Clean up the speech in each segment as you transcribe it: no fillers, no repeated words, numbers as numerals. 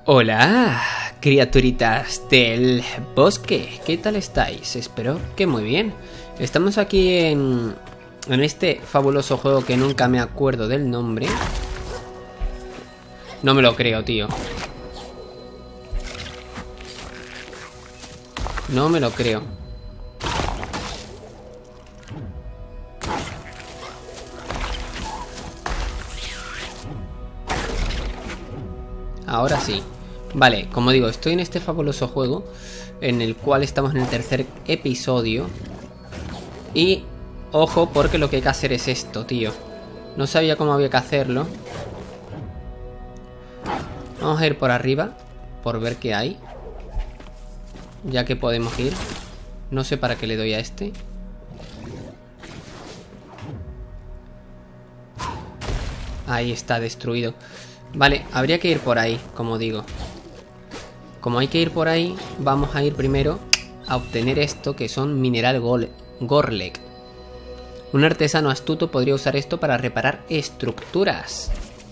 Hola, criaturitas del bosque, ¿qué tal estáis? Espero que muy bien. Estamos aquí en este fabuloso juego que nunca me acuerdo del nombre. No me lo creo, tío. No me lo creo. Ahora sí. Vale, como digo, estoy en este fabuloso juego en el cual estamos en el tercer episodio. Y ojo, porque lo que hay que hacer es esto, tío. No sabía cómo había que hacerlo. Vamos a ir por arriba, por ver qué hay. Ya que podemos ir. No sé para qué le doy a este. Ahí está, destruido. Vale, habría que ir por ahí, como digo. Como hay que ir por ahí, vamos a ir primero a obtener esto, que son mineral Gorlek. Un artesano astuto podría usar esto para reparar estructuras.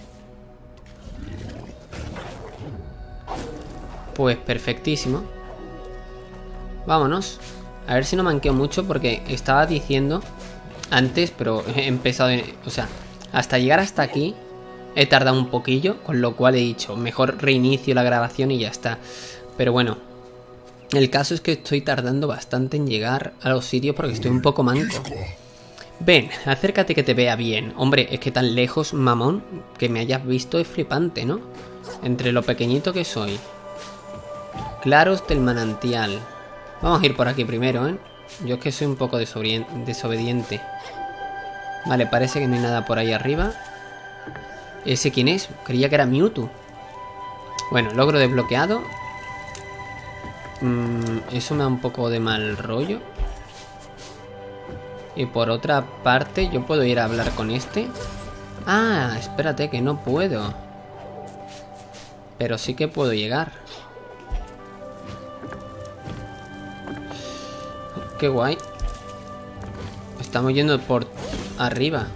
Pues perfectísimo. Vámonos. A ver si no manqueo mucho, porque estaba diciendo antes, pero he empezado o sea, hasta llegar hasta aquí he tardado un poquillo, con lo cual he dicho, mejor reinicio la grabación y ya está. Pero bueno, el caso es que estoy tardando bastante en llegar a los sitios porque estoy un poco manco. Ven, acércate que te vea bien. Hombre, es que tan lejos, mamón, que me hayas visto es flipante, ¿no? Entre lo pequeñito que soy. Claros del manantial. Vamos a ir por aquí primero, ¿eh? Yo es que soy un poco desobediente. Vale, parece que no hay nada por ahí arriba. ¿Ese quién es? Creía que era Mewtwo. Bueno, logro desbloqueado. Eso me da un poco de mal rollo. Y por otra parte, yo puedo ir a hablar con este. Ah, espérate, que no puedo. Pero sí que puedo llegar. Qué guay. Estamos yendo por arriba.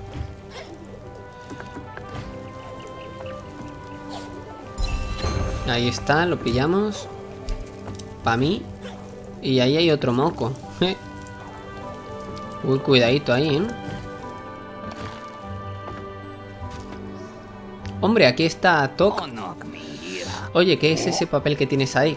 Ahí está, lo pillamos. Pa' mí. Y ahí hay otro moco. Uy, cuidadito ahí, ¿eh? Hombre, aquí está Tok. Oye, ¿qué es ese papel que tienes ahí?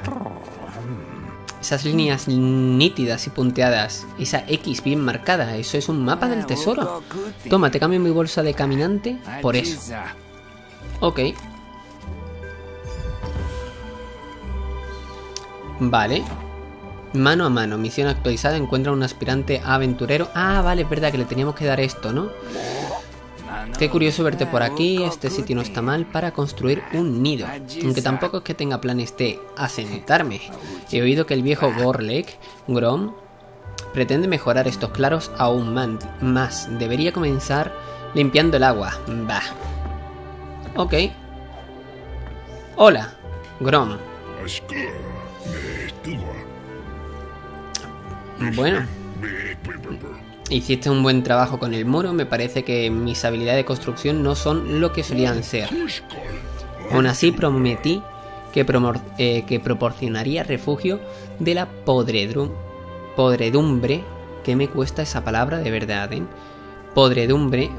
Esas líneas nítidas y punteadas. Esa X bien marcada. Eso es un mapa del tesoro. Toma, te cambio mi bolsa de caminante por eso. Ok. Vale. Mano a mano, misión actualizada, encuentra un aspirante aventurero. Ah, vale, es verdad que le teníamos que dar esto, ¿no? Qué curioso verte por aquí, este sitio no está mal para construir un nido. Aunque tampoco es que tenga planes de asentarme. He oído que el viejo Gorlek, Grom, pretende mejorar estos claros aún más. Debería comenzar limpiando el agua. Bah. Ok. Hola, Grom. Bueno, hiciste un buen trabajo con el muro. Me parece que mis habilidades de construcción no son lo que solían ser. Aún así prometí que proporcionaría refugio de la podredumbre. Que me cuesta esa palabra de verdad, ¿eh? Podredumbre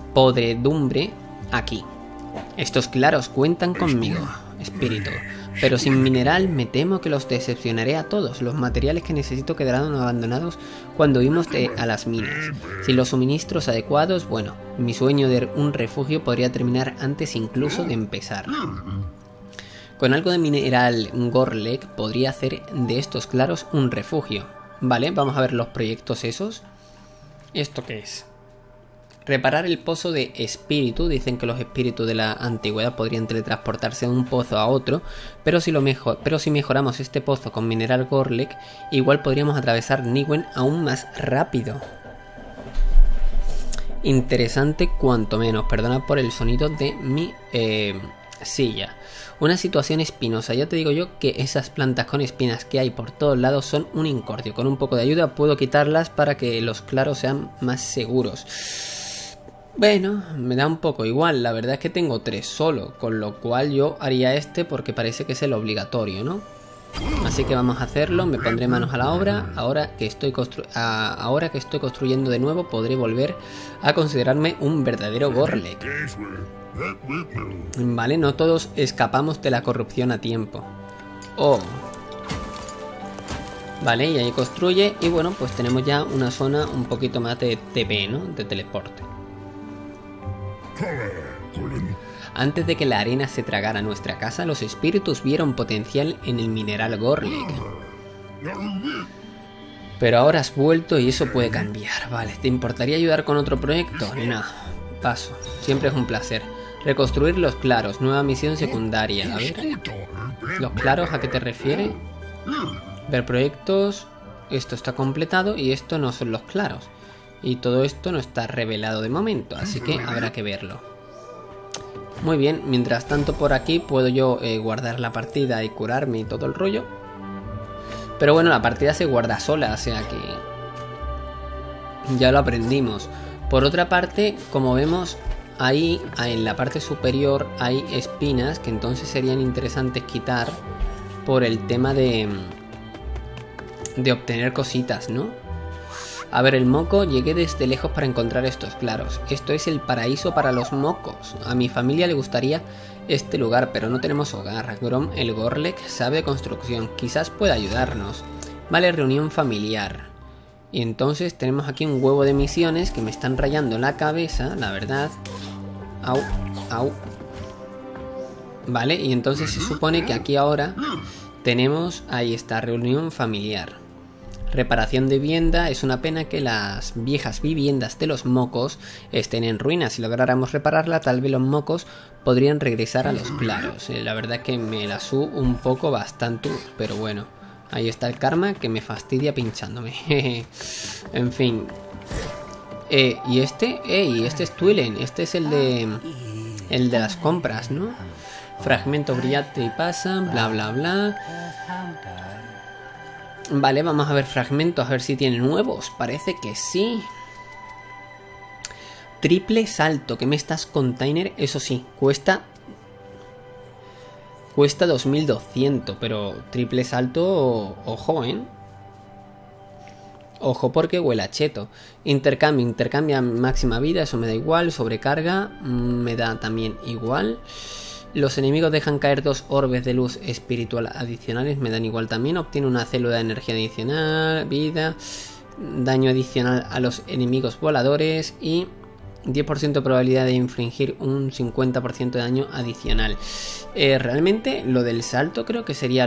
aquí. Estos claros cuentan conmigo, espíritu. Pero sin mineral me temo que los decepcionaré a todos. Los materiales que necesito quedarán abandonados cuando huimos a las minas. Sin los suministros adecuados, bueno, mi sueño de un refugio podría terminar antes incluso de empezar. Con algo de mineral Gorlek podría hacer de estos claros un refugio. Vale, vamos a ver los proyectos esos. ¿Esto qué es? Reparar el pozo de espíritu. Dicen que los espíritus de la antigüedad podrían teletransportarse de un pozo a otro, pero si mejoramos este pozo con mineral Gorlek, igual podríamos atravesar Niwen aún más rápido. Interesante cuanto menos. Perdona por el sonido de mi silla. Una situación espinosa. Ya te digo yo que esas plantas con espinas que hay por todos lados son un incordio. Con un poco de ayuda puedo quitarlas para que los claros sean más seguros. Bueno, me da un poco igual. La verdad es que tengo 3 solo. Con lo cual yo haría este porque parece que es el obligatorio, ¿no? Así que vamos a hacerlo. Me pondré manos a la obra. Ahora que estoy construyendo de nuevo, podré volver a considerarme un verdadero Gorlek. Vale, no todos escapamos de la corrupción a tiempo. Oh. Vale, y ahí construye. Y bueno, pues tenemos ya una zona un poquito más de TP, ¿no? De teleporte. Antes de que la arena se tragara nuestra casa, los espíritus vieron potencial en el mineral Gorlek. Pero ahora has vuelto y eso puede cambiar. Vale, ¿te importaría ayudar con otro proyecto? No, paso. Siempre es un placer. Reconstruir los claros, nueva misión secundaria. A ver. ¿Los claros a qué te refiere? Ver proyectos. Esto está completado y esto no son los claros. Y todo esto no está revelado de momento, así que habrá que verlo. Muy bien, mientras tanto por aquí puedo yo guardar la partida y curarme y todo el rollo. Pero bueno, la partida se guarda sola, o sea que ya lo aprendimos. Por otra parte, como vemos, ahí en la parte superior hay espinas que entonces serían interesantes quitar por el tema de obtener cositas, ¿no? A ver, el moco, llegué desde lejos para encontrar estos claros. Esto es el paraíso para los mocos. A mi familia le gustaría este lugar, pero no tenemos hogar. Grom, el Gorlek, sabe de construcción. Quizás pueda ayudarnos. Vale, reunión familiar. Y entonces tenemos aquí un huevo de misiones que me están rayando la cabeza, la verdad. Au, au. Vale, y entonces se supone que aquí ahora tenemos, ahí está, reunión familiar. Reparación de vivienda. Es una pena que las viejas viviendas de los mocos estén en ruinas. Si lográramos repararla, tal vez los mocos podrían regresar a los claros. La verdad que me la subo un poco bastante, pero bueno. Ahí está el karma que me fastidia pinchándome. En fin. Y este es Twillen. Este es el de las compras, ¿no? Fragmento brillante y pasa, bla bla bla. Vale, vamos a ver fragmentos, a ver si tiene nuevos. Parece que sí. Triple salto, ¿qué me estás, container? Eso sí, cuesta 2200, pero triple salto, ojo, ¿eh? Ojo porque huele a cheto. Intercambia máxima vida, eso me da igual. Sobrecarga, me da también igual. Los enemigos dejan caer 2 orbes de luz espiritual adicionales, me dan igual también. Obtiene una célula de energía adicional, vida, daño adicional a los enemigos voladores y 10% de probabilidad de infligir un 50% de daño adicional. Realmente lo del salto creo que sería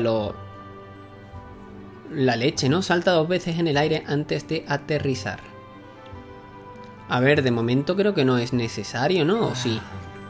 la leche, ¿no? Salta 2 veces en el aire antes de aterrizar. A ver, de momento creo que no es necesario, ¿no? ¿O sí?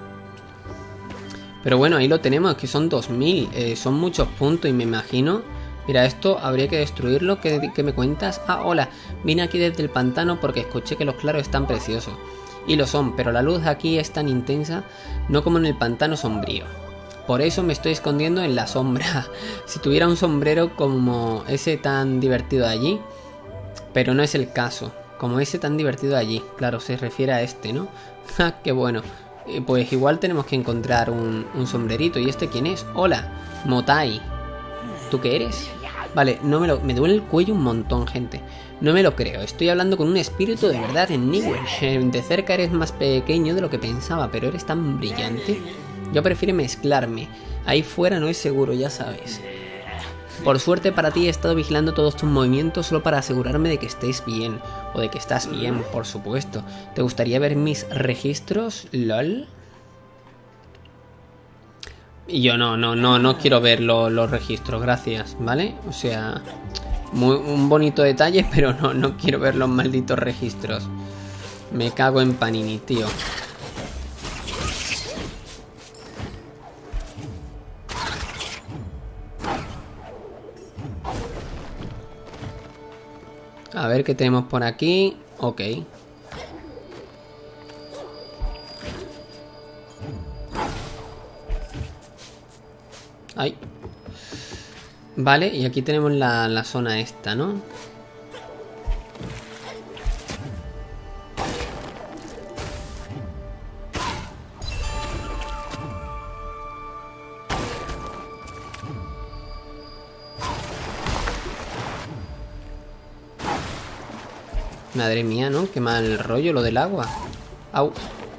Pero bueno, ahí lo tenemos, que son 2000, son muchos puntos y me imagino... Mira, esto habría que destruirlo, ¿qué me cuentas? Ah, hola, vine aquí desde el pantano porque escuché que los claros están preciosos. Y lo son, pero la luz aquí es tan intensa, no como en el pantano sombrío. Por eso me estoy escondiendo en la sombra. Si tuviera un sombrero como ese tan divertido de allí, pero no es el caso. Como ese tan divertido de allí, claro, se refiere a este, ¿no? Ja, qué bueno. Pues igual tenemos que encontrar un sombrerito. ¿Y este quién es? Hola, Motai. ¿Tú qué eres? Vale, me duele el cuello un montón, gente. No me lo creo, estoy hablando con un espíritu de verdad en Niwen. De cerca eres más pequeño de lo que pensaba, pero eres tan brillante. Yo prefiero mezclarme. Ahí fuera no es seguro, ya sabes. Por suerte para ti he estado vigilando todos tus movimientos solo para asegurarme de que estés bien. O de que estás bien, por supuesto. ¿Te gustaría ver mis registros? ¿Lol? Y yo no quiero ver los registros, gracias, ¿vale? O sea, un bonito detalle, pero no quiero ver los malditos registros. Me cago en Panini, tío. A ver qué tenemos por aquí. Ok. Ay. Vale, y aquí tenemos la zona esta, ¿no? Madre mía, ¿no? Qué mal rollo lo del agua. Au.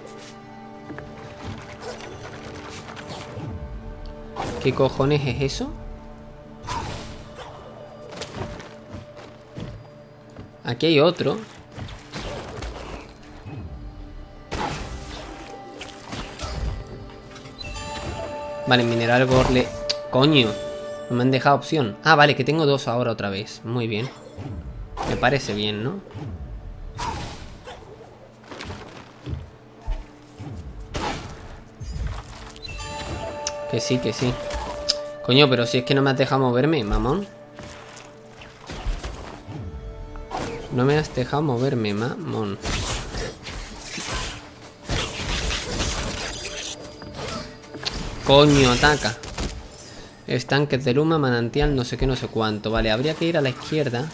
¿Qué cojones es eso? Aquí hay otro. Vale, mineral gorle. Coño, no me han dejado opción. Ah, vale, que tengo dos ahora otra vez. Muy bien. Me parece bien, ¿no? Que sí, que sí. Coño, pero si es que no me has dejado moverme, mamón. No me has dejado moverme, mamón. Coño, ataca. Estanques de Luma, manantial, no sé qué, no sé cuánto. Vale, habría que ir a la izquierda.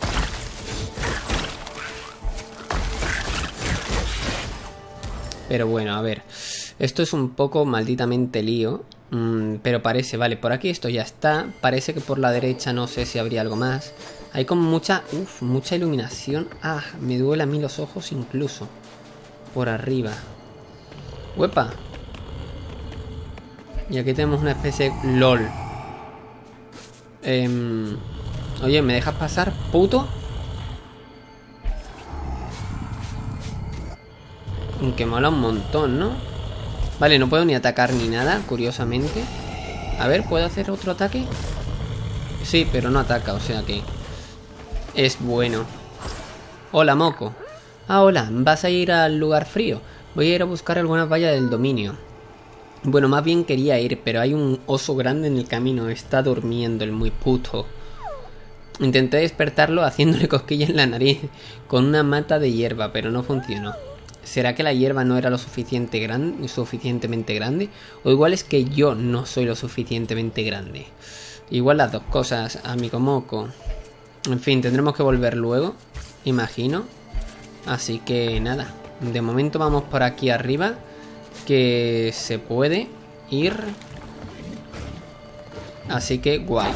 Pero bueno, a ver. Esto es un poco malditamente lío. Pero parece, vale, por aquí esto ya está. Parece que por la derecha no sé si habría algo más. Hay como mucha, mucha iluminación. Ah, me duele a mí los ojos incluso. Por arriba. ¡Huepa! Y aquí tenemos una especie de... LOL. Oye, ¿me dejas pasar, puto? Que mola un montón, ¿no? Vale, no puedo ni atacar ni nada, curiosamente. A ver, ¿puedo hacer otro ataque? Sí, pero no ataca, o sea que... es bueno. Hola, moco. Ah, hola, ¿vas a ir al lugar frío? Voy a ir a buscar alguna valla del dominio. Bueno, más bien quería ir, pero hay un oso grande en el camino. Está durmiendo el muy puto. Intenté despertarlo haciéndole cosquillas en la nariz con una mata de hierba, pero no funcionó. ¿Será que la hierba no era lo suficientemente grande? O igual es que yo no soy lo suficientemente grande. Igual las dos cosas, amigo moco. En fin, tendremos que volver luego, imagino. Así que nada, de momento vamos por aquí arriba, que se puede ir. Así que guay.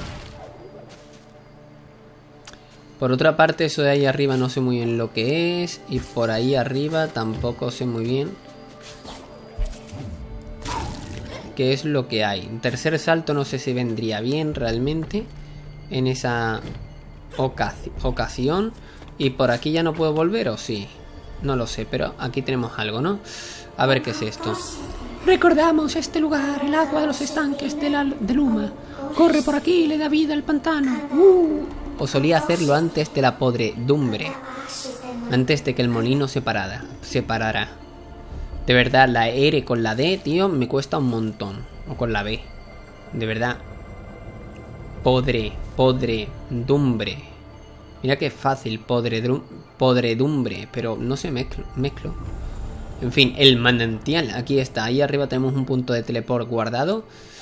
Por otra parte, eso de ahí arriba no sé muy bien lo que es. Y por ahí arriba tampoco sé muy bien qué es lo que hay. Tercer salto no sé si vendría bien realmente en esa ocasión. Y por aquí ya no puedo volver, ¿o sí? No lo sé, pero aquí tenemos algo, ¿no? A ver qué es esto. Recordamos este lugar, el agua de los estanques de Luma. Corre por aquí y le da vida al pantano. O solía hacerlo antes de la podredumbre. Antes de que el molino se parara. De verdad, la R con la D, tío, me cuesta un montón. O con la B. De verdad. Podredumbre. Mira qué fácil, podredumbre. Pero no sé, mezclo. En fin, el manantial. Aquí está, ahí arriba tenemos un punto de teleport guardado.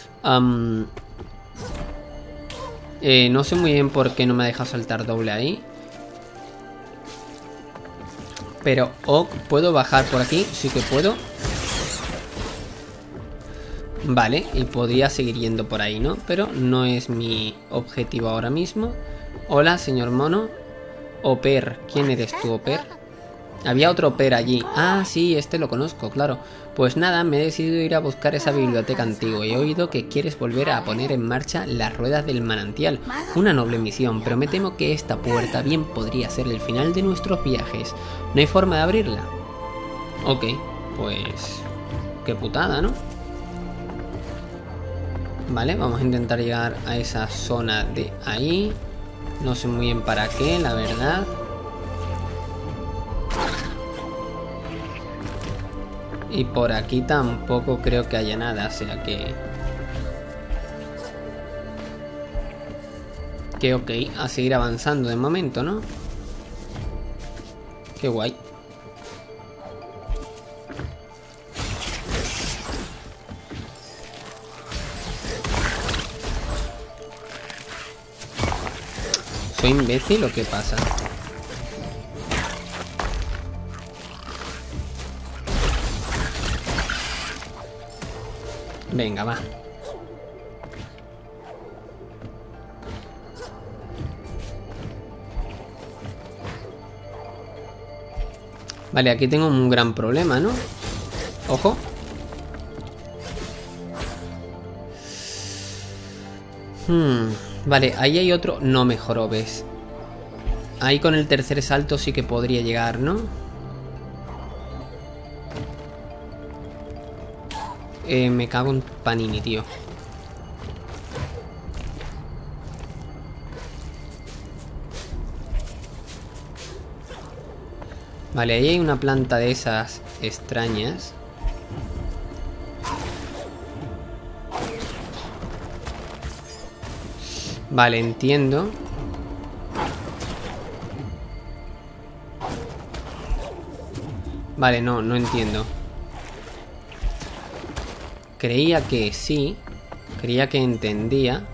No sé muy bien por qué no me deja saltar doble ahí. Pero, ¿puedo bajar por aquí? Sí que puedo. Vale, y podría seguir yendo por ahí, ¿no? Pero no es mi objetivo ahora mismo. Hola, señor mono. Oper, ¿quién eres tú, Oper? Había otro Oper allí. Ah, sí, este lo conozco, claro. Pues nada, me he decidido ir a buscar esa biblioteca antigua. He oído que quieres volver a poner en marcha las ruedas del manantial. Una noble misión, pero me temo que esta puerta bien podría ser el final de nuestros viajes. ¿No hay forma de abrirla? Ok, pues... qué putada, ¿no? Vale, vamos a intentar llegar a esa zona de ahí. No sé muy bien para qué, la verdad. Y por aquí tampoco creo que haya nada, o sea que... ok, a seguir avanzando de momento, ¿no? Qué guay. ¿Soy imbécil o qué pasa? Venga, va. Vale, aquí tengo un gran problema, ¿no? Ojo. Vale, ahí hay otro. No me jorobes. Ahí con el tercer salto sí que podría llegar, ¿no? Me cago en Panini, tío. Vale, ahí hay una planta de esas extrañas. Vale, entiendo. Vale, no entiendo. Creía que sí. Creía que entendía.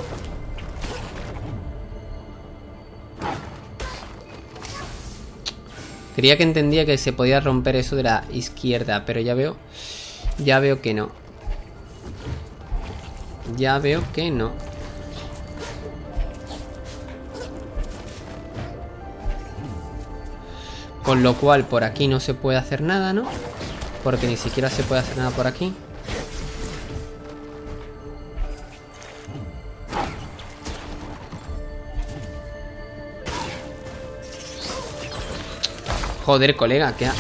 Creía que entendía que se podía romper eso de la izquierda, pero ya veo que no. Ya veo que no. Con lo cual por aquí no se puede hacer nada, ¿no? Porque ni siquiera se puede hacer nada por aquí. Joder, colega, ¿qué ha...?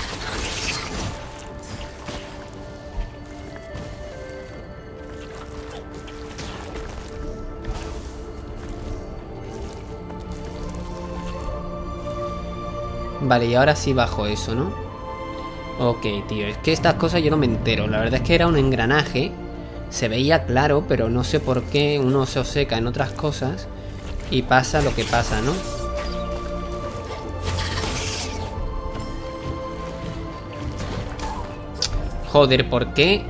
Vale, y ahora sí bajo eso, ¿no? Ok, tío, es que estas cosas yo no me entero. La verdad es que era un engranaje. Se veía claro, pero no sé por qué uno se obceca en otras cosas y pasa lo que pasa, ¿no? Joder, ¿por qué?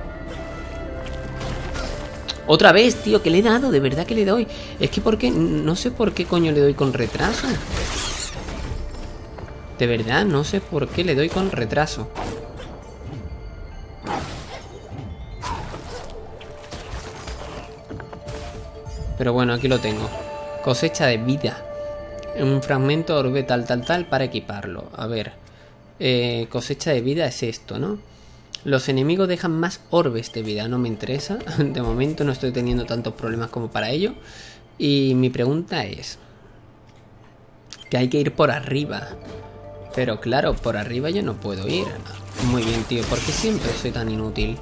Otra vez, tío, que le he dado, de verdad que le doy. Es que porque no sé por qué coño le doy con retraso. De verdad, no sé por qué le doy con retraso. Pero bueno, aquí lo tengo. Cosecha de vida. Un fragmento orbe tal para equiparlo. A ver. Cosecha de vida es esto, ¿no? Los enemigos dejan más orbes de vida. No me interesa. De momento no estoy teniendo tantos problemas como para ello. Y mi pregunta es... que hay que ir por arriba. Pero claro, por arriba yo no puedo ir. Muy bien, tío. ¿Por qué siempre soy tan inútil?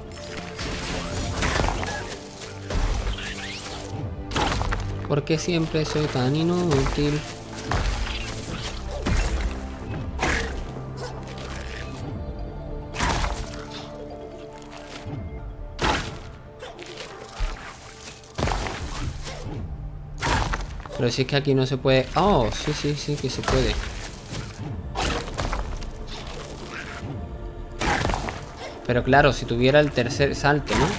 ¿Por qué siempre soy tan inútil? Pero si es que aquí no se puede... Oh, sí que se puede. Pero claro, si tuviera el tercer salto, ¿no?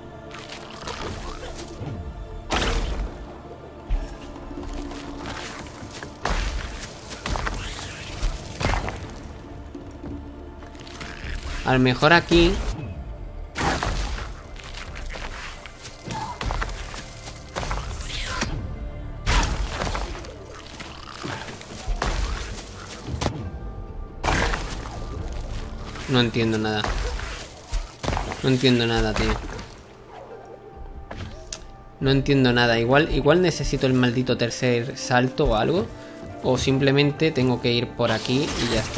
A lo mejor aquí... No entiendo nada. No entiendo nada, tío. No entiendo nada. Igual necesito el maldito tercer salto o algo. O simplemente tengo que ir por aquí y ya está.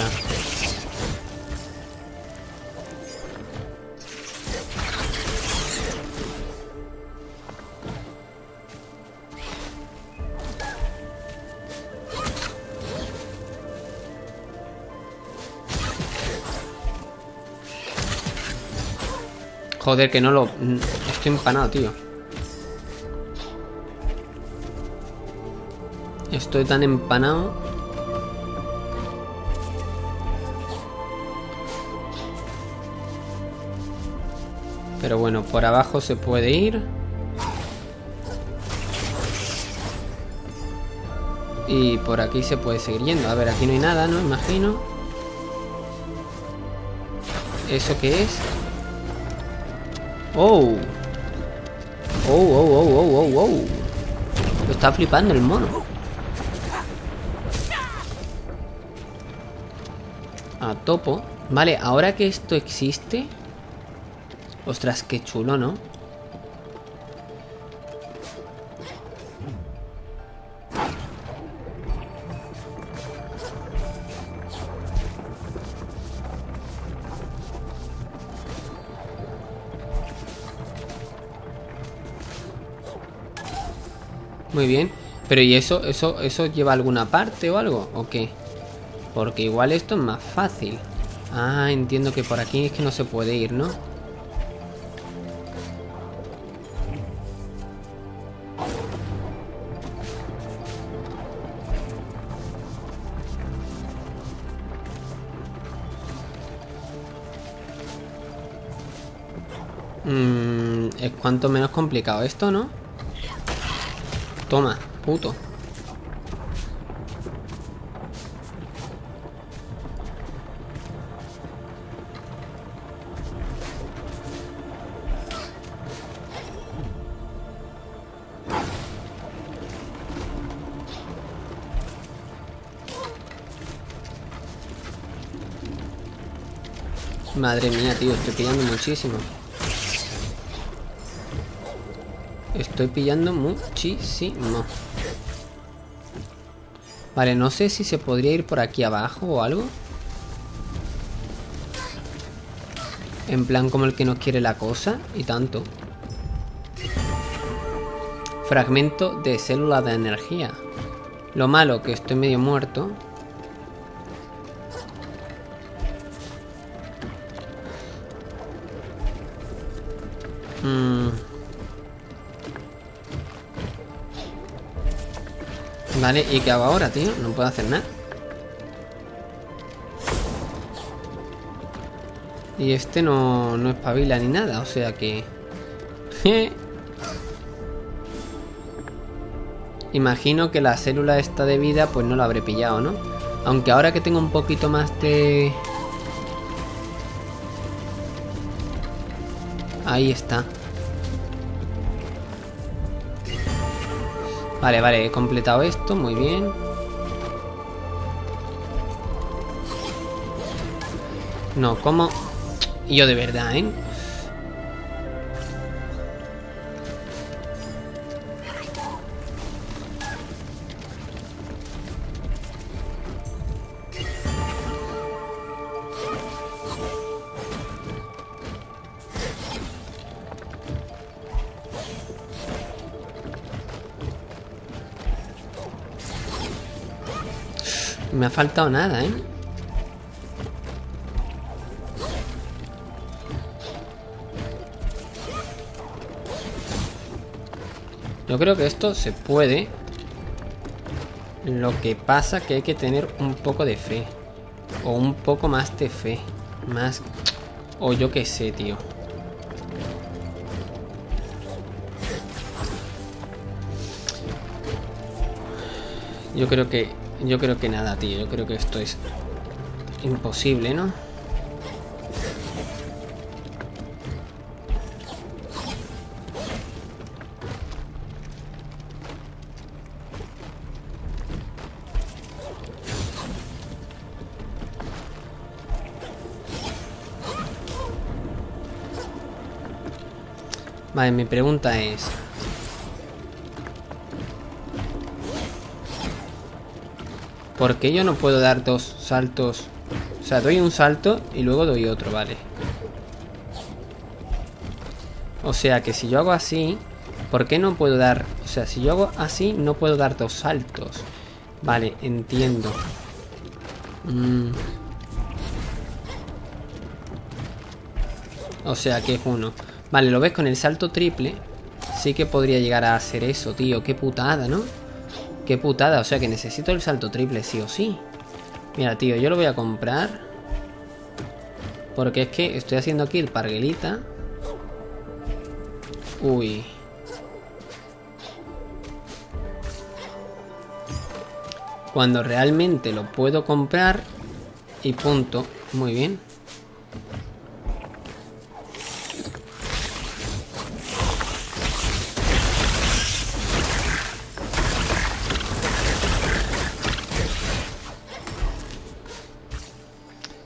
Joder, que no lo... Estoy empanado, tío. Estoy tan empanado. Pero bueno, por abajo se puede ir. Y por aquí se puede seguir yendo. A ver, aquí no hay nada, ¿no? Imagino. ¿Eso qué es? Oh. Oh. Lo está flipando el mono. A topo. Vale, ahora que esto existe... Ostras, qué chulo, ¿no? Muy bien. Pero ¿y eso lleva a alguna parte o algo? ¿O qué? Porque igual esto es más fácil. Ah, entiendo que por aquí es que no se puede ir, ¿no? Es cuanto menos complicado esto, ¿no? Toma, puto. Madre mía, tío, estoy pillando muchísimo. Estoy pillando muchísimo. Vale, no sé si se podría ir por aquí abajo o algo. En plan como el que no quiere la cosa y tanto. Fragmento de célula de energía. Lo malo que estoy medio muerto. Vale, ¿y qué hago ahora, tío? No puedo hacer nada. Y este no espabila ni nada, o sea que... Imagino que la célula esta de vida pues no la habré pillado, ¿no? Aunque ahora que tengo un poquito más de... Ahí está. Vale, vale, he completado esto, muy bien. No, ¿cómo? Yo de verdad, ¿eh? Me ha faltado nada, ¿eh? Yo creo que esto se puede. Lo que pasa que hay que tener un poco de fe. O un poco más de fe. Más... O yo qué sé, tío. Yo creo que nada, tío. Yo creo que esto es imposible, ¿no? Vale, mi pregunta es... ¿por qué yo no puedo dar dos saltos? O sea, doy un salto y luego doy otro, vale. O sea, que si yo hago así... ¿por qué no puedo dar...? O sea, si yo hago así, no puedo dar dos saltos. Vale, entiendo. O sea, que es uno. Vale, ¿lo ves? Con el salto triple sí que podría llegar a hacer eso, tío. Qué putada, ¿no? Qué putada, o sea que necesito el salto triple sí o sí. Mira, tío, yo lo voy a comprar. Porque es que estoy haciendo aquí el parguelita. Uy. Cuando realmente lo puedo comprar. Y punto. Muy bien.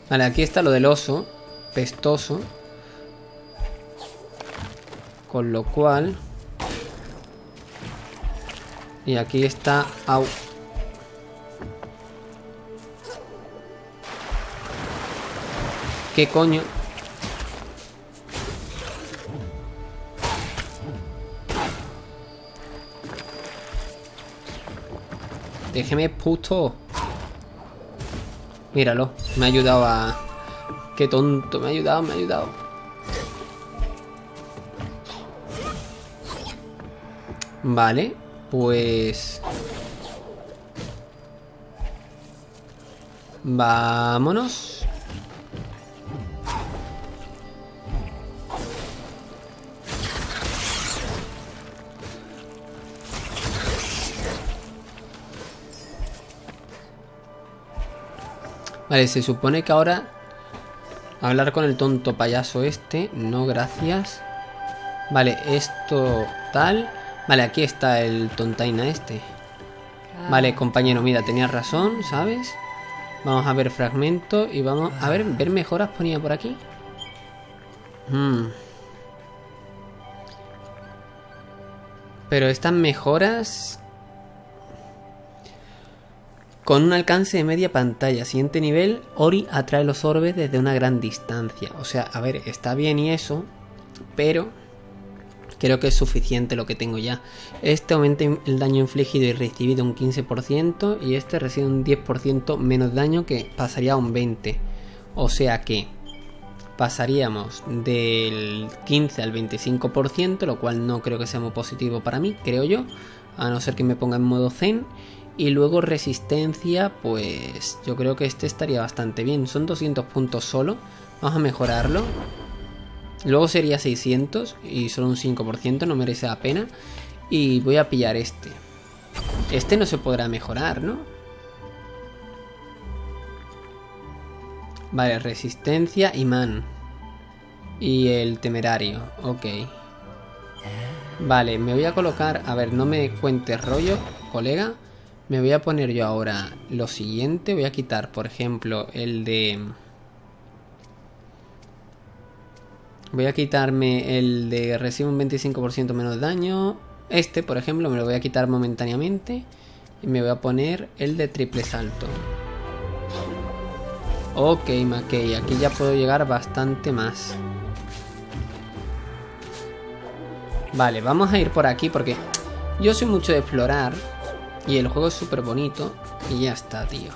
Vale, aquí está lo del oso pestoso. Con lo cual... Y aquí está... Au. ¿Qué coño? Déjeme, puto. Míralo, me ha ayudado a... Qué tonto, me ha ayudado, me ha ayudado. Vale, pues... Vámonos. Vale, se supone que ahora hablar con el tonto payaso este. No, gracias. Vale, esto tal. Vale, aquí está el tontaina este. Vale, compañero, mira, tenías razón, ¿sabes? Vamos a ver fragmento y vamos a ver, ver mejoras ponía por aquí. Pero estas mejoras... Con un alcance de media pantalla. Siguiente nivel, Ori atrae los orbes desde una gran distancia. O sea, a ver, está bien y eso, pero creo que es suficiente lo que tengo ya. Este aumenta el daño infligido y recibido un 15%. Y este recibe un 10% menos daño, que pasaría a un 20%. O sea que pasaríamos del 15 al 25%, lo cual no creo que sea muy positivo para mí, creo yo. A no ser que me ponga en modo zen. Y luego resistencia, pues yo creo que este estaría bastante bien. Son 200 puntos solo. Vamos a mejorarlo. Luego sería 600 y solo un 5%, no merece la pena. Y voy a pillar este. Este no se podrá mejorar, ¿no? Vale, resistencia, imán. Y el temerario, ok. Vale, me voy a colocar... A ver, no me cuentes rollo, colega. Me voy a poner yo ahora lo siguiente. Voy a quitar, por ejemplo, el de... Voy a quitarme el de recibe un 25% menos daño. Este, por ejemplo, me lo voy a quitar momentáneamente. Y me voy a poner el de triple salto. Ok, Mackey, aquí ya puedo llegar bastante más. Vale, vamos a ir por aquí porque yo soy mucho de explorar. Y el juego es súper bonito. Y ya está, tío.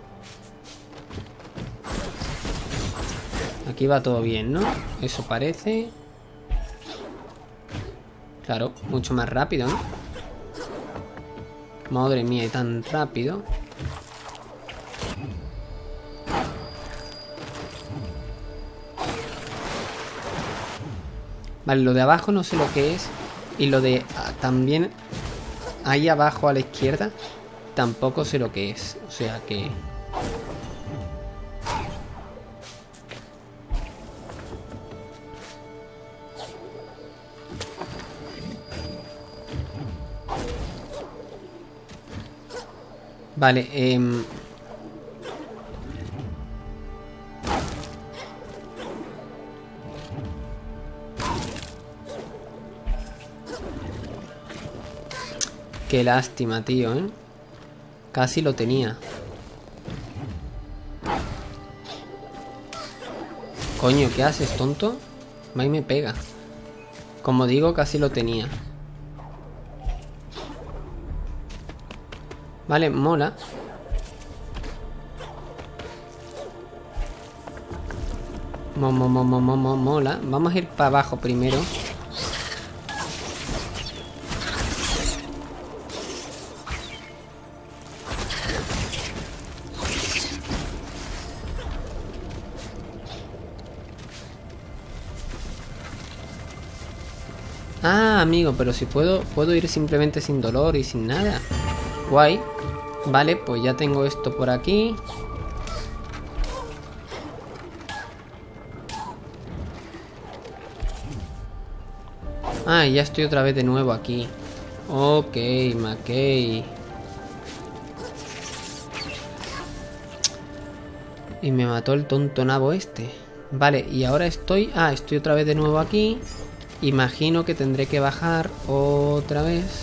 Aquí va todo bien, ¿no? Eso parece. Claro, mucho más rápido, ¿no? Madre mía, y tan rápido. Vale, lo de abajo no sé lo que es. Y lo de también ahí abajo a la izquierda tampoco sé lo que es. O sea que... Vale, qué lástima, tío, ¿eh? Casi lo tenía. Coño, ¿qué haces, tonto? Va y me pega. Como digo, casi lo tenía. Vale, mola. Mola. Vamos a ir para abajo primero. Ah, amigo, pero si puedo ir simplemente sin dolor y sin nada. Guay. Vale, pues ya tengo esto por aquí. Ah, ya estoy otra vez de nuevo aquí. Ok, Mackey. Y me mató el tonto nabo este. Vale, y ahora estoy... Ah, estoy otra vez de nuevo aquí. Imagino que tendré que bajar otra vez.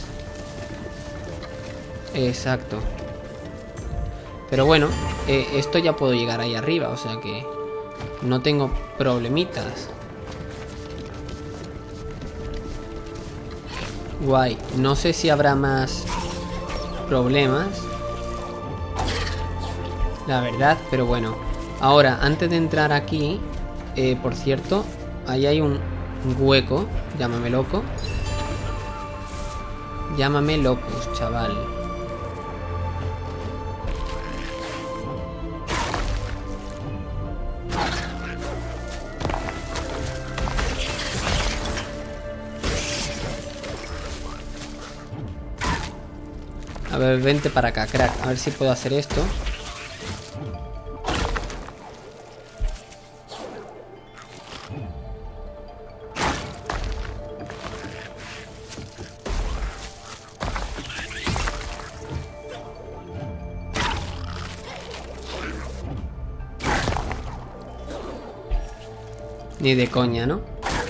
Exacto. Pero bueno, esto ya puedo llegar ahí arriba, o sea que no tengo problemitas. Guay, no sé si habrá más problemas, la verdad, pero bueno. Ahora, antes de entrar aquí, por cierto, ahí hay un hueco. Llámame loco. Llámame locus, chaval. A ver, vente para acá, crack. A ver si puedo hacer esto. Ni de coña, ¿no?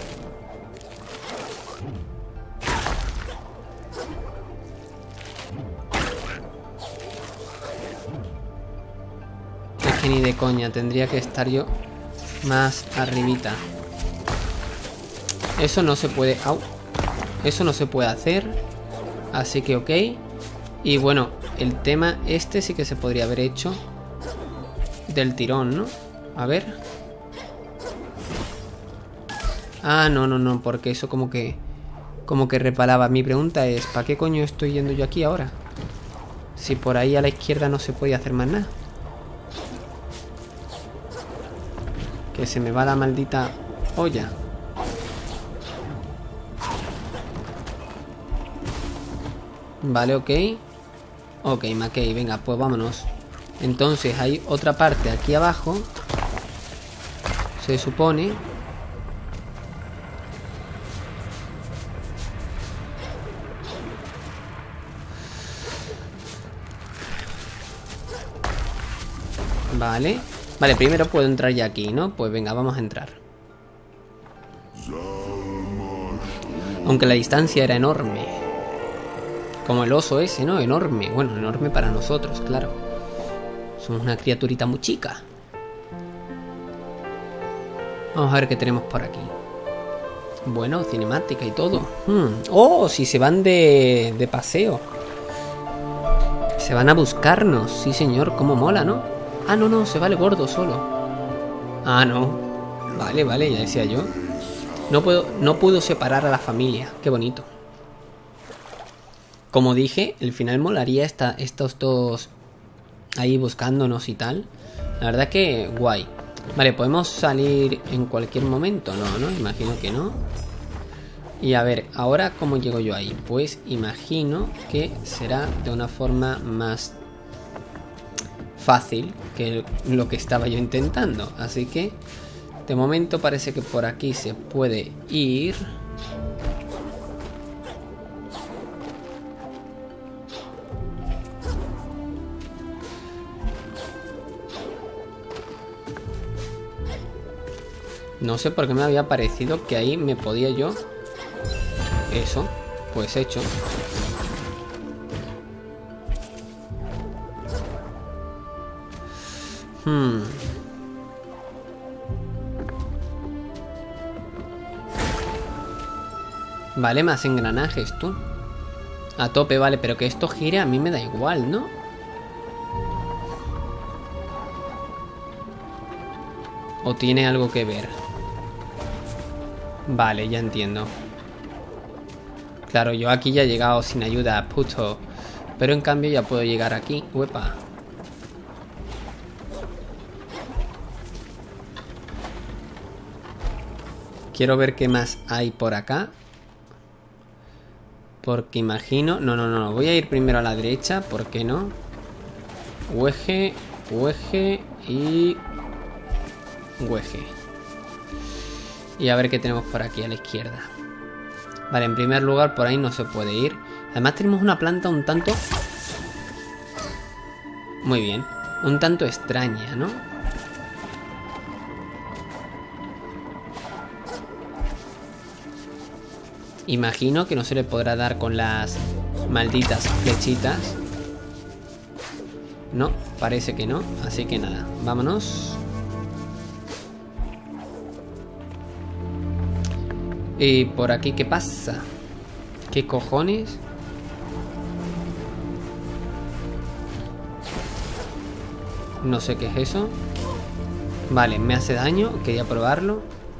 Es que ni de coña, tendría que estar yo más arribita. Eso no se puede... ¡Au! Eso no se puede hacer. Así que ok. Y bueno, el tema este sí que se podría haber hecho del tirón, ¿no? A ver. Ah, no, porque eso como que repalaba. Mi pregunta es, ¿para qué coño estoy yendo yo aquí ahora? Si por ahí a la izquierda no se puede hacer más nada. Que se me va la maldita olla. Vale, ok. Ok, Mackey, venga, pues vámonos. Entonces hay otra parte aquí abajo. Se supone. Vale. Vale, primero puedo entrar ya aquí, ¿no? Pues venga, vamos a entrar. Aunque la distancia era enorme. Como el oso ese, ¿no? Enorme. Bueno, enorme para nosotros, claro. Somos una criaturita muy chica. Vamos a ver qué tenemos por aquí. Bueno, cinemática y todo. Oh, si se van de paseo. Se van a buscarnos. Sí, señor, cómo mola, ¿no? Ah, no, se va el gordo solo. Ah, no. Vale, ya decía yo. No puedo separar a la familia. Qué bonito. Como dije, el final molaría estos dos ahí buscándonos y tal. La verdad que guay. Vale, podemos salir en cualquier momento. No, imagino que no. Y a ver, ahora ¿cómo llego yo ahí? Pues imagino que será de una forma más fácil que lo que estaba yo intentando. Así que de momento parece que por aquí se puede ir. No sé por qué me había parecido que ahí me podía yo... Eso, pues hecho. Vale, más engranajes, tú. A tope, vale, pero que esto gire a mí me da igual, ¿no? ¿O tiene algo que ver? Vale, ya entiendo. Claro, yo aquí ya he llegado sin ayuda, puto. Pero en cambio ya puedo llegar aquí. Uepa. Quiero ver qué más hay por acá. Porque imagino... No. Voy a ir primero a la derecha. ¿Por qué no? Hueje y... Hueje. Y a ver qué tenemos por aquí a la izquierda. Vale, en primer lugar por ahí no se puede ir. Además tenemos una planta un tanto... Muy bien. Un tanto extraña, ¿no? Imagino que no se le podrá dar con las malditas flechitas. No, parece que no. Así que nada, vámonos. Y por aquí, ¿qué pasa? ¿Qué cojones? No sé qué es eso. Vale, me hace daño. Quería probarlo.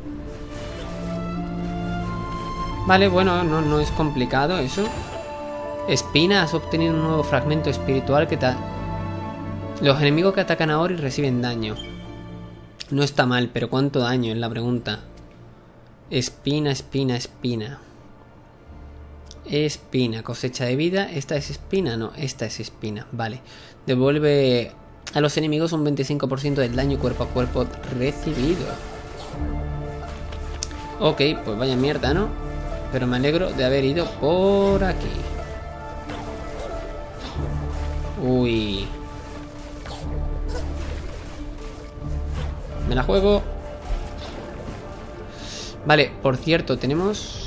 Vale, bueno, no es complicado eso. Espina, has obtenido un nuevo fragmento espiritual que te... Los enemigos que atacan a Ori reciben daño. No está mal, pero ¿cuánto daño? Es la pregunta. Espina, espina, espina. Espina, cosecha de vida. ¿Esta es espina? No, esta es espina. Vale. Devuelve a los enemigos un 25% del daño cuerpo a cuerpo recibido. Ok, pues vaya mierda, ¿no? Pero me alegro de haber ido por aquí. Uy. Me la juego. Vale, por cierto, tenemos...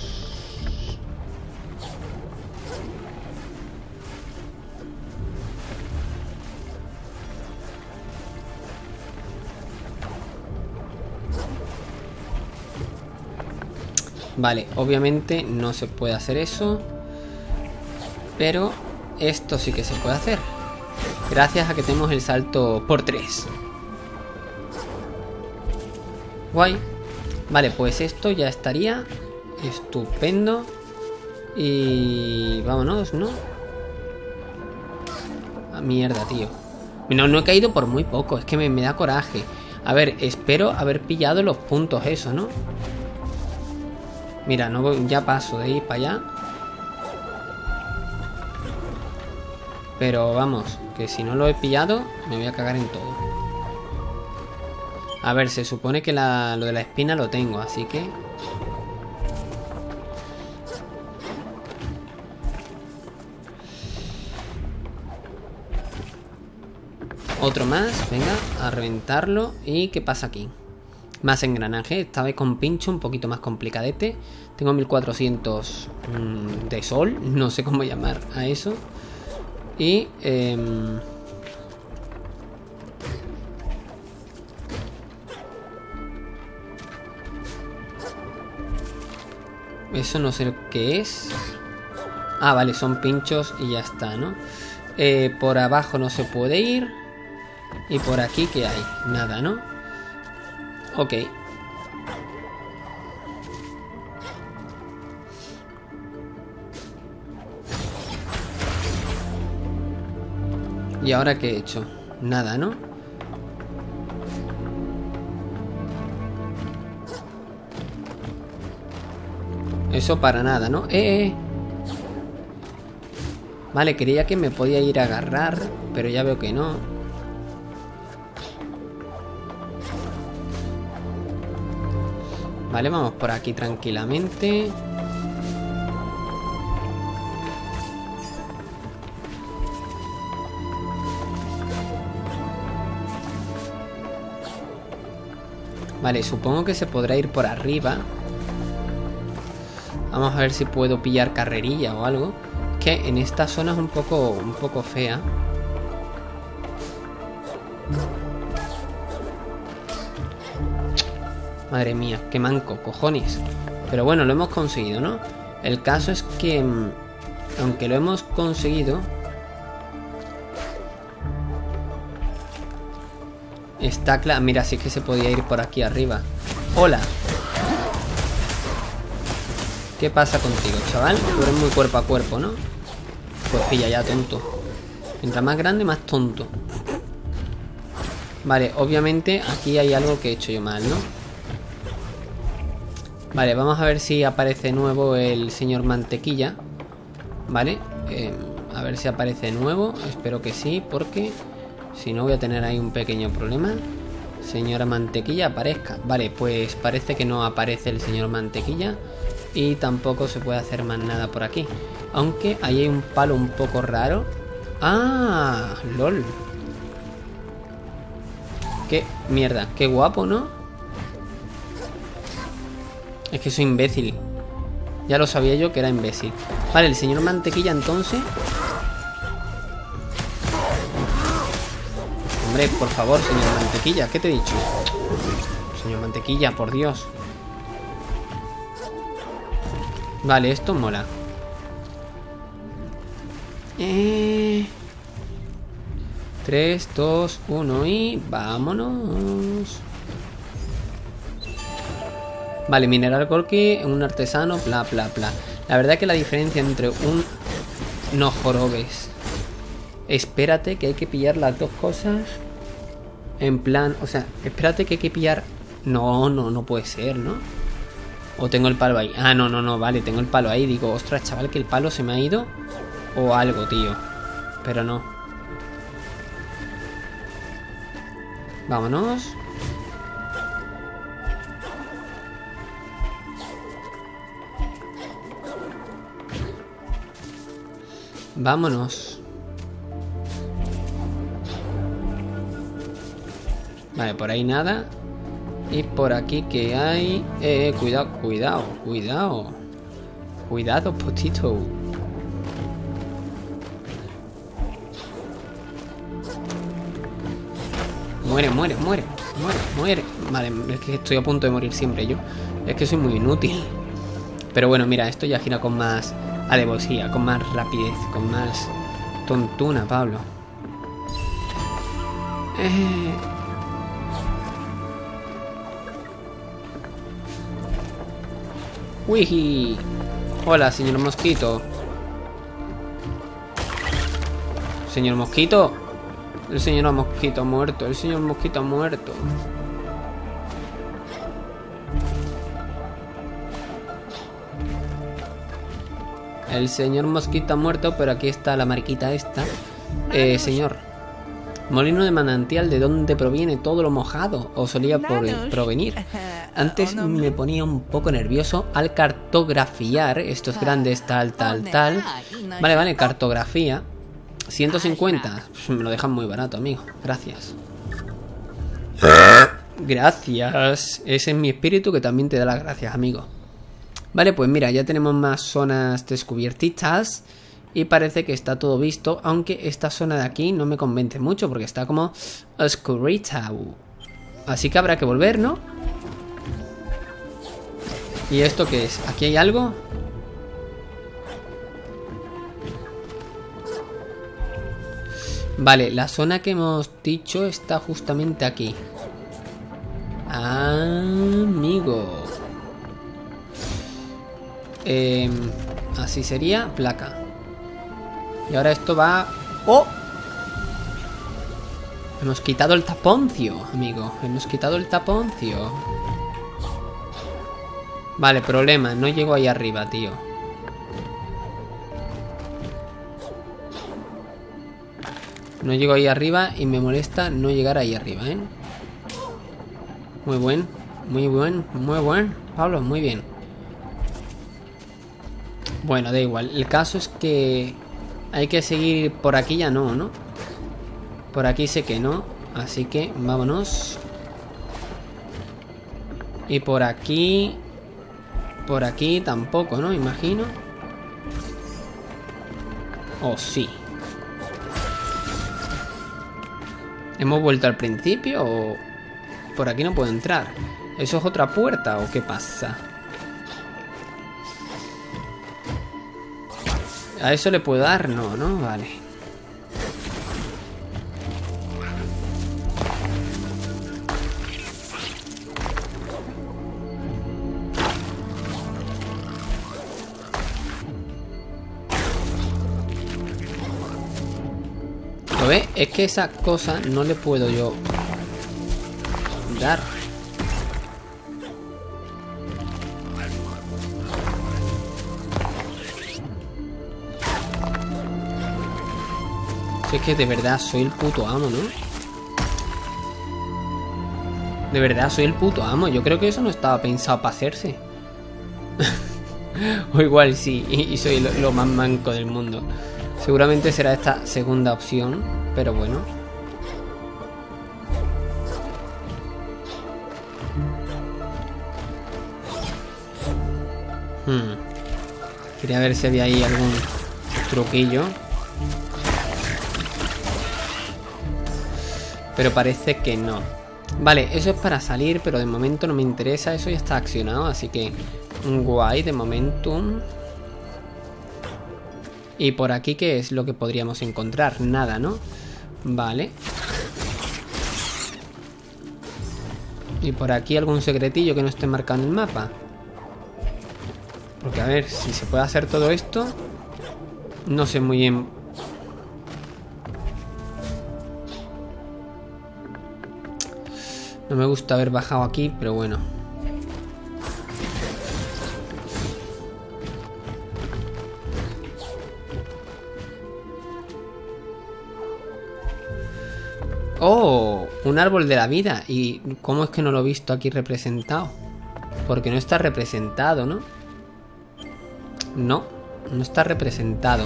Vale, obviamente no se puede hacer eso. Pero esto sí que se puede hacer. Gracias a que tenemos el salto por 3. Guay. Vale, pues esto ya estaría. Estupendo. Y... vámonos, ¿no? Ah, mierda, tío. No he caído por muy poco. Es que me da coraje. A ver, espero haber pillado los puntos eso, ¿no? Mira, no voy, ya paso de ahí para allá. Pero vamos, que si no lo he pillado, me voy a cagar en todo. A ver, se supone que lo de la espina lo tengo, así que... Otro más, venga, a reventarlo. ¿Y qué pasa aquí? Más engranaje, esta vez con pincho, un poquito más complicadete. Tengo 1400 de sol, no sé cómo llamar a eso. Y... eso no sé lo que es. Ah, vale, son pinchos y ya está, ¿no? Por abajo no se puede ir. Y por aquí, ¿qué hay? Nada, ¿no? Ok. ¿Y ahora qué he hecho? Nada, ¿no? Eso para nada, ¿no? Vale, creía que me podía ir a agarrar, pero ya veo que no. Vale, vamos por aquí tranquilamente. Vale, supongo que se podrá ir por arriba. Vamos a ver si puedo pillar carrerilla o algo. Que en esta zona es un poco fea. Madre mía, qué manco, cojones. Pero bueno, lo hemos conseguido, ¿no? El caso es que, aunque lo hemos conseguido, está claro. Mira, sí que se podía ir por aquí arriba. Hola. ¿Qué pasa contigo, chaval? Tú eres muy cuerpo a cuerpo, ¿no? Pues pilla ya, tonto. Mientras más grande, más tonto. Vale, obviamente aquí hay algo que he hecho yo mal, ¿no? Vale, vamos a ver si aparece nuevo el señor Mantequilla. Vale, a ver si aparece nuevo. Espero que sí, porque si no voy a tener ahí un pequeño problema. Señora Mantequilla, aparezca. Vale, pues parece que no aparece el señor Mantequilla. Y tampoco se puede hacer más nada por aquí. Aunque ahí hay un palo un poco raro. ¡Ah! ¡Lol! ¡Qué mierda! ¡Qué guapo!, ¿no? Es que soy imbécil. Ya lo sabía yo que era imbécil. Vale, el señor Mantequilla entonces. Hombre, por favor, señor Mantequilla, ¿qué te he dicho? Señor Mantequilla, por Dios. Vale, esto mola. 3, 2, 1 y vámonos. Vale, mineral Gorky, un artesano, bla, bla, bla. La verdad que la diferencia entre un... No jorobes. Espérate que hay que pillar las dos cosas. En plan, o sea, espérate que hay que pillar... No puede ser, ¿no? O tengo el palo ahí. Ah, no, vale, tengo el palo ahí. Digo, ostras, chaval, que el palo se me ha ido. O algo, tío. Pero no. Vámonos. Vámonos. Vale, por ahí nada. Y por aquí que hay... cuidado. Cuidado, potito. Muere. Vale, es que estoy a punto de morir siempre yo. Es que soy muy inútil. Pero bueno, mira, esto ya gira con más alevosía, con más rapidez, con más tontuna, Pablo. Uy. Hola, señor Mosquito. Señor Mosquito. El señor Mosquito ha muerto. El señor Mosquito ha muerto. El señor Mosquito ha muerto, pero aquí está la mariquita esta. Señor. Molino de manantial, ¿de dónde proviene todo lo mojado? ¿O solía provenir? Antes me ponía un poco nervioso al cartografiar estos grandes tal. Vale, cartografía. 150. Me lo dejan muy barato, amigo. Gracias. Gracias. Ese es mi espíritu que también te da las gracias, amigo. Vale, pues mira, ya tenemos más zonas descubiertitas. Y parece que está todo visto. Aunque esta zona de aquí no me convence mucho, porque está como oscurita. Así que habrá que volver, ¿no? ¿Y esto qué es? ¿Aquí hay algo? Vale, la zona que hemos dicho está justamente aquí. Amigo. Así sería, placa. Y ahora esto va... ¡Oh! Hemos quitado el taponcio, amigo. Hemos quitado el taponcio. Vale, problema. No llego ahí arriba, tío. No llego ahí arriba y me molesta no llegar ahí arriba, ¿eh? Muy buen. Pablo, muy bien. Bueno, da igual. El caso es que hay que seguir por aquí, ya no, ¿no? Por aquí sé que no. Así que vámonos. Y por aquí... Por aquí tampoco, ¿no? Imagino. Oh, sí. ¿Hemos vuelto al principio o...? Por aquí no puedo entrar. ¿Eso es otra puerta o qué pasa? ¿A eso le puedo dar? No, ¿no? Vale. ¿Lo ves? Es que esa cosa no le puedo yo dar. Si es que de verdad soy el puto amo, ¿no? De verdad soy el puto amo. Yo creo que eso no estaba pensado para hacerse. O igual sí, y soy lo más manco del mundo. Seguramente será esta segunda opción, pero bueno. Quería ver si había ahí algún truquillo. Pero parece que no. Vale, eso es para salir, pero de momento no me interesa. Eso ya está accionado, así que guay de momentum. Y por aquí, ¿qué es lo que podríamos encontrar? Nada, ¿no? Vale. Y por aquí algún secretillo que no esté marcado en el mapa. Porque a ver, si se puede hacer todo esto, no sé muy bien. No me gusta haber bajado aquí, pero bueno. ¡Oh! Un árbol de la vida. ¿Y cómo es que no lo he visto aquí representado? Porque no está representado, ¿no? No, no está representado.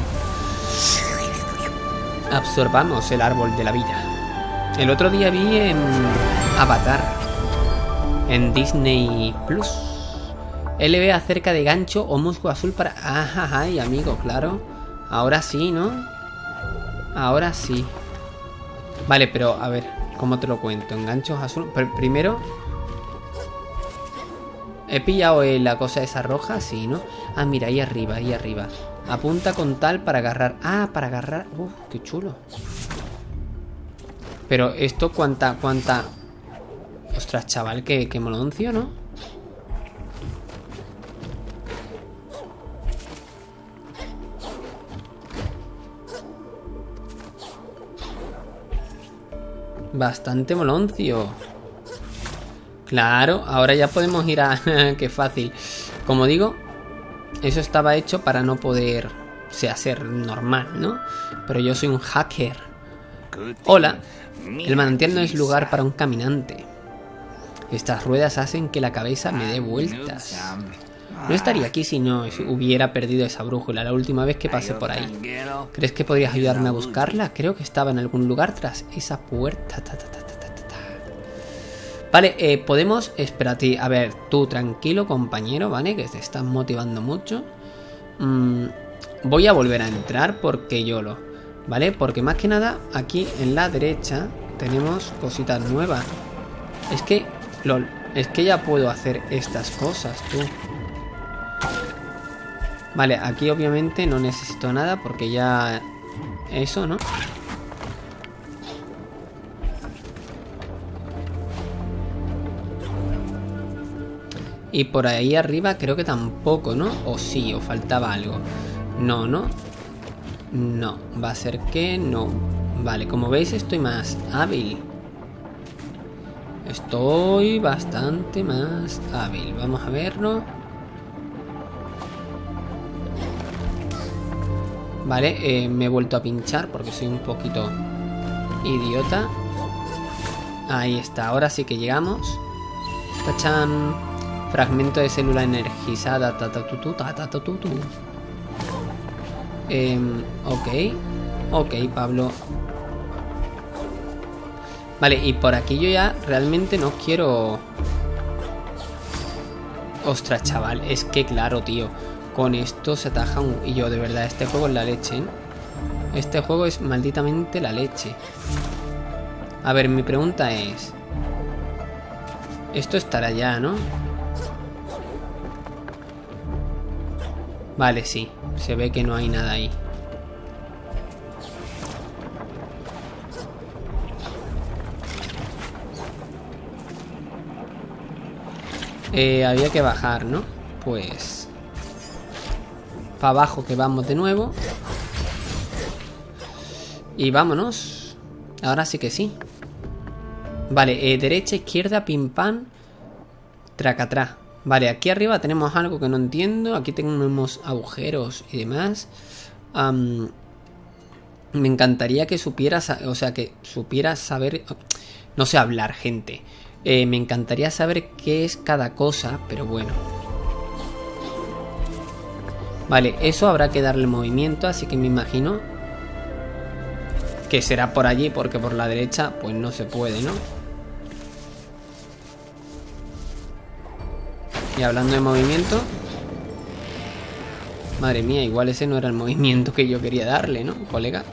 Absorbamos el árbol de la vida. El otro día vi en Avatar, en Disney Plus, LB acerca de gancho o musgo azul para... Ajá, y amigo, claro. Ahora sí, ¿no? Ahora sí. Vale, pero a ver, ¿cómo te lo cuento? En ganchos azul... Pero primero... ¿He pillado la cosa esa roja? Sí, ¿no? Ah, mira, ahí arriba, ahí arriba. Apunta con tal para agarrar... Ah, para agarrar... qué chulo. Pero esto, ¿cuánta...? Ostras, chaval, qué moloncio, ¿no? Bastante moloncio. Claro, ahora ya podemos ir a... Qué fácil. Como digo, eso estaba hecho para no poder... ser normal, ¿no? Pero yo soy un hacker. Hola. El manantial no es lugar para un caminante. Estas ruedas hacen que la cabeza me dé vueltas. No estaría aquí si no hubiera perdido esa brújula la última vez que pasé por ahí. ¿Crees que podrías ayudarme a buscarla? Creo que estaba en algún lugar tras esa puerta. Vale, podemos... Espérate, a ver, tú tranquilo, compañero, ¿vale? Que te estás motivando mucho. Voy a volver a entrar porque YOLO, ¿vale? Porque más que nada, aquí en la derecha tenemos cositas nuevas. Es que... LOL, es que ya puedo hacer estas cosas, tú. Vale, aquí obviamente no necesito nada porque ya... Eso, ¿no? Y por ahí arriba creo que tampoco, ¿no? O sí, o faltaba algo. No, ¿no? No, va a ser que no. Vale, como veis estoy más hábil. Estoy bastante más hábil. Vamos a verlo. Vale, me he vuelto a pinchar porque soy un poquito idiota. Ahí está, ahora sí que llegamos. Tachan. Fragmento de célula energizada. Ok, Pablo. Vale, y por aquí yo ya realmente no quiero... Ostras, chaval, es que claro, tío. Con esto se ataja un... Y yo, de verdad, este juego es la leche, ¿eh? Este juego es malditamente la leche. A ver, mi pregunta es... Esto estará ya, ¿no? Vale, sí. Se ve que no hay nada ahí. Había que bajar, ¿no? Pues... para abajo que vamos de nuevo. Y vámonos. Ahora sí que sí. Vale, derecha, izquierda, pim pam, tracatrá. Vale, aquí arriba tenemos algo que no entiendo. Aquí tenemos agujeros y demás. Me encantaría que supieras... O sea, que supieras saber... No sé hablar, gente. Me encantaría saber qué es cada cosa, pero bueno. Vale, eso habrá que darle movimiento, así que me imagino que será por allí, porque por la derecha pues no se puede, ¿no? Y hablando de movimiento... Madre mía, igual ese no era el movimiento que yo quería darle, ¿no, colega?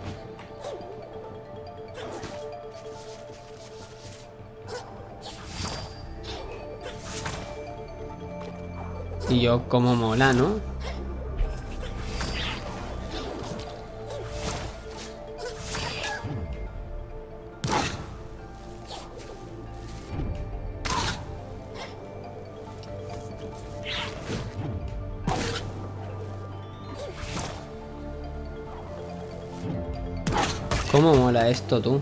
Y yo como mola, ¿no? ¿Cómo mola esto, tú?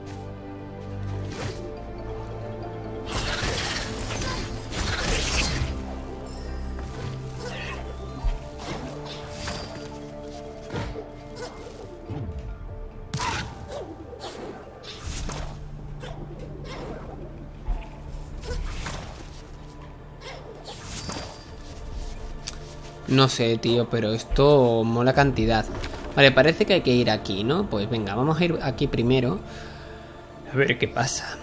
No sé, tío, pero esto mola cantidad. Vale, parece que hay que ir aquí, ¿no? Pues venga, vamos a ir aquí primero. A ver qué pasa.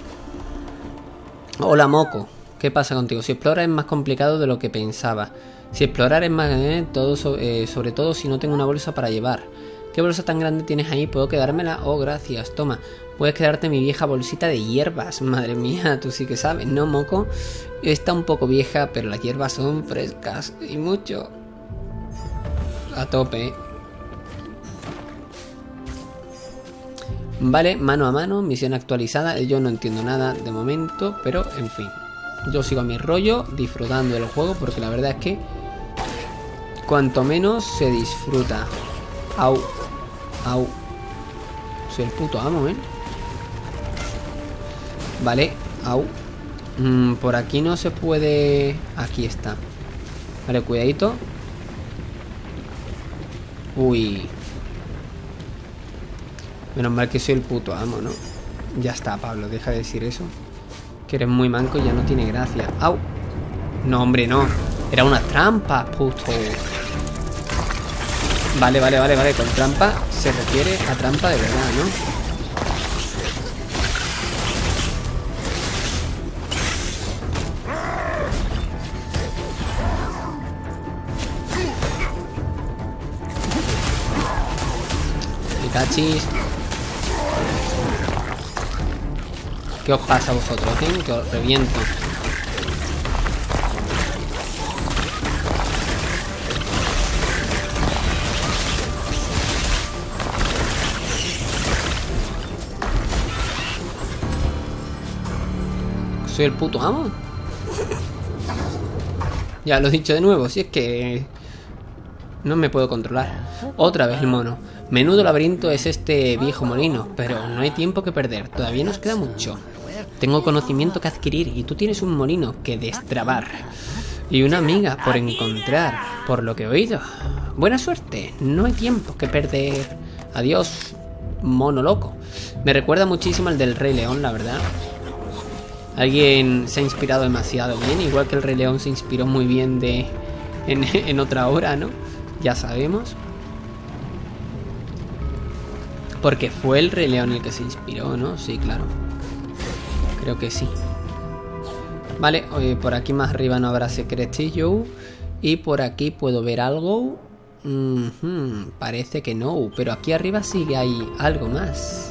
Hola, Moco. ¿Qué pasa contigo? Si explorar es más complicado de lo que pensaba. Si explorar es más... sobre todo si no tengo una bolsa para llevar. ¿Qué bolsa tan grande tienes ahí? ¿Puedo quedármela? Oh, gracias. Toma. Puedes quedarte mi vieja bolsita de hierbas. Madre mía, tú sí que sabes, ¿no, Moco? Está un poco vieja, pero las hierbas son frescas. Y mucho. A tope. Vale, mano a mano, misión actualizada. Yo no entiendo nada de momento, pero en fin. Yo sigo a mi rollo, disfrutando del juego, porque la verdad es que cuanto menos se disfruta. Au, au. Soy el puto amo, ¿eh? Vale, au. Por aquí no se puede... Aquí está. Vale, cuidadito. Uy. Menos mal que soy el puto amo, ¿no? Ya está, Pablo, deja de decir eso. Que eres muy manco y ya no tiene gracia. ¡Au! No, hombre, no. Era una trampa, puto. Vale, vale, vale, vale. Con trampa se refiere a trampa de verdad, ¿no? Cachis. ¿Qué os pasa a vosotros, eh? Que os reviento. ¿Soy el puto amo? Ya lo he dicho de nuevo, si es que no me puedo controlar. Otra vez el mono. Menudo laberinto es este viejo molino, pero no hay tiempo que perder, todavía nos queda mucho. Tengo conocimiento que adquirir y tú tienes un molino que destrabar. Y una amiga por encontrar, por lo que he oído. Buena suerte, no hay tiempo que perder. Adiós, mono loco. Me recuerda muchísimo al del Rey León, la verdad. Alguien se ha inspirado demasiado bien, igual que el Rey León se inspiró muy bien en otra obra, ¿no? Ya sabemos. Porque fue el Rey León el que se inspiró, ¿no? Sí, claro. Creo que sí. Vale, por aquí más arriba no habrá secretillo. Y por aquí puedo ver algo. Parece que no. Pero aquí arriba sí que hay algo más.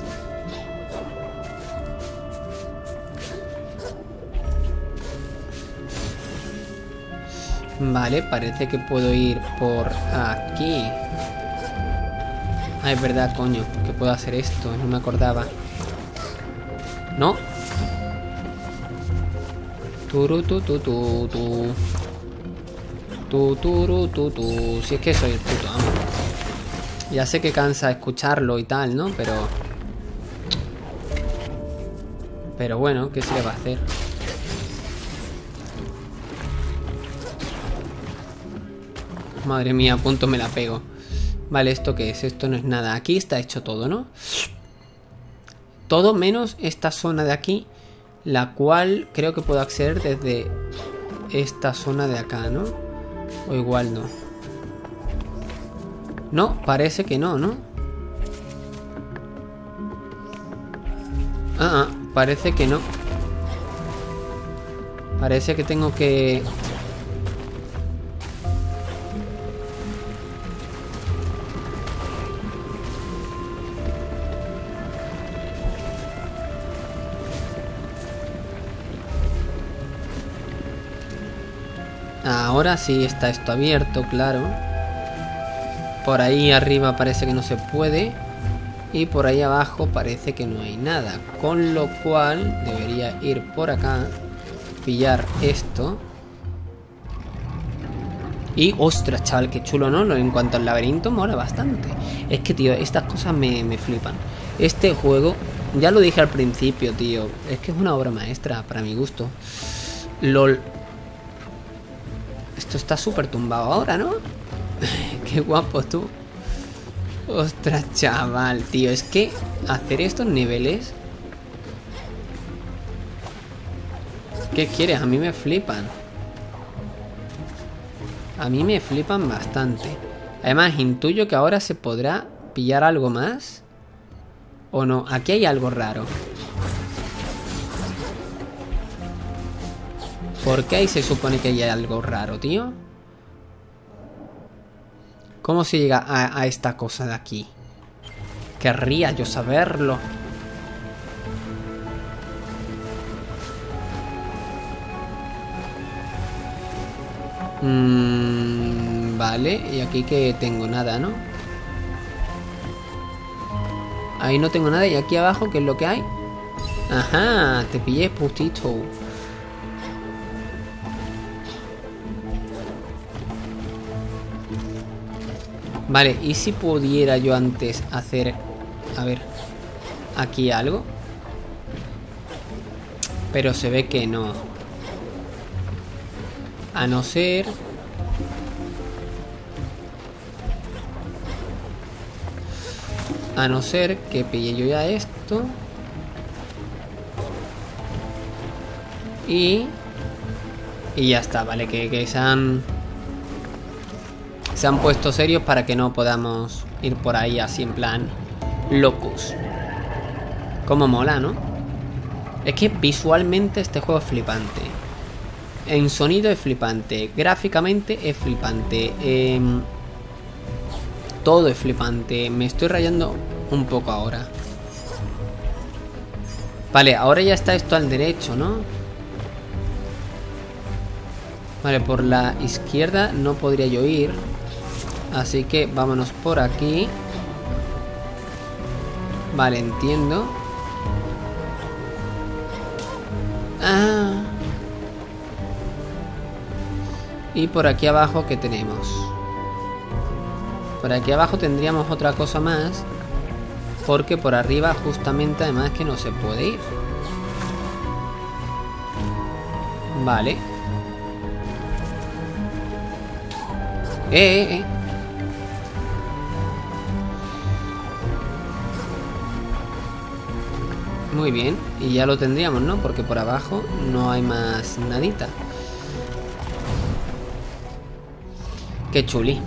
Vale, parece que puedo ir por aquí. Ah, es verdad, coño, que puedo hacer esto, no me acordaba. ¿No? Si es que soy el puto amo. Ya sé que cansa escucharlo y tal, ¿no? Pero bueno, ¿qué se le va a hacer? Madre mía, a punto me la pego. Vale, ¿esto qué es? Esto no es nada. Aquí está hecho todo, ¿no? Todo menos esta zona de aquí, la cual creo que puedo acceder desde esta zona de acá, ¿no? O igual no. No, parece que no, ¿no? Parece que no. Parece que tengo que... Ahora sí está esto abierto, claro. Por ahí arriba parece que no se puede. Y por ahí abajo parece que no hay nada. Con lo cual debería ir por acá, pillar esto. Y, ostras, chaval, qué chulo, ¿no? En cuanto al laberinto, mola bastante. Es que, tío, estas cosas me flipan. Este juego, ya lo dije al principio, tío. Es que es una obra maestra, para mi gusto. LOL. Esto está súper tumbado ahora, ¿no? Qué guapo, tú. Ostras, chaval, tío. Es que hacer estos niveles... ¿Qué quieres? A mí me flipan. A mí me flipan bastante. Además, intuyo que ahora se podrá pillar algo más. ¿O no? Aquí hay algo raro. ¿Por qué ahí se supone que hay algo raro, tío? ¿Cómo se llega a esta cosa de aquí? Querría yo saberlo. Vale, y aquí que tengo nada, ¿no? Ahí no tengo nada, y aquí abajo, ¿qué es lo que hay? Ajá, te pillé putito. Vale, ¿y si pudiera yo antes hacer... A ver, aquí algo? Pero se ve que no. A no ser... A no ser que pille yo ya esto. Y ya está, vale, que se han puesto serios para que no podamos ir por ahí así en plan locos. Como mola, ¿no? Es que visualmente este juego es flipante. En sonido es flipante. Gráficamente es flipante. Todo es flipante. Me estoy rayando un poco ahora. Vale, ahora ya está esto al derecho, ¿no? Vale, por la izquierda no podría yo ir. Así que vámonos por aquí. Vale, entiendo. Ah. Y por aquí abajo, ¿qué tenemos? Por aquí abajo tendríamos otra cosa más. Porque por arriba justamente además que no se puede ir. Vale. Muy bien, y ya lo tendríamos, ¿no? Porque por abajo no hay más nadita. Qué chuli.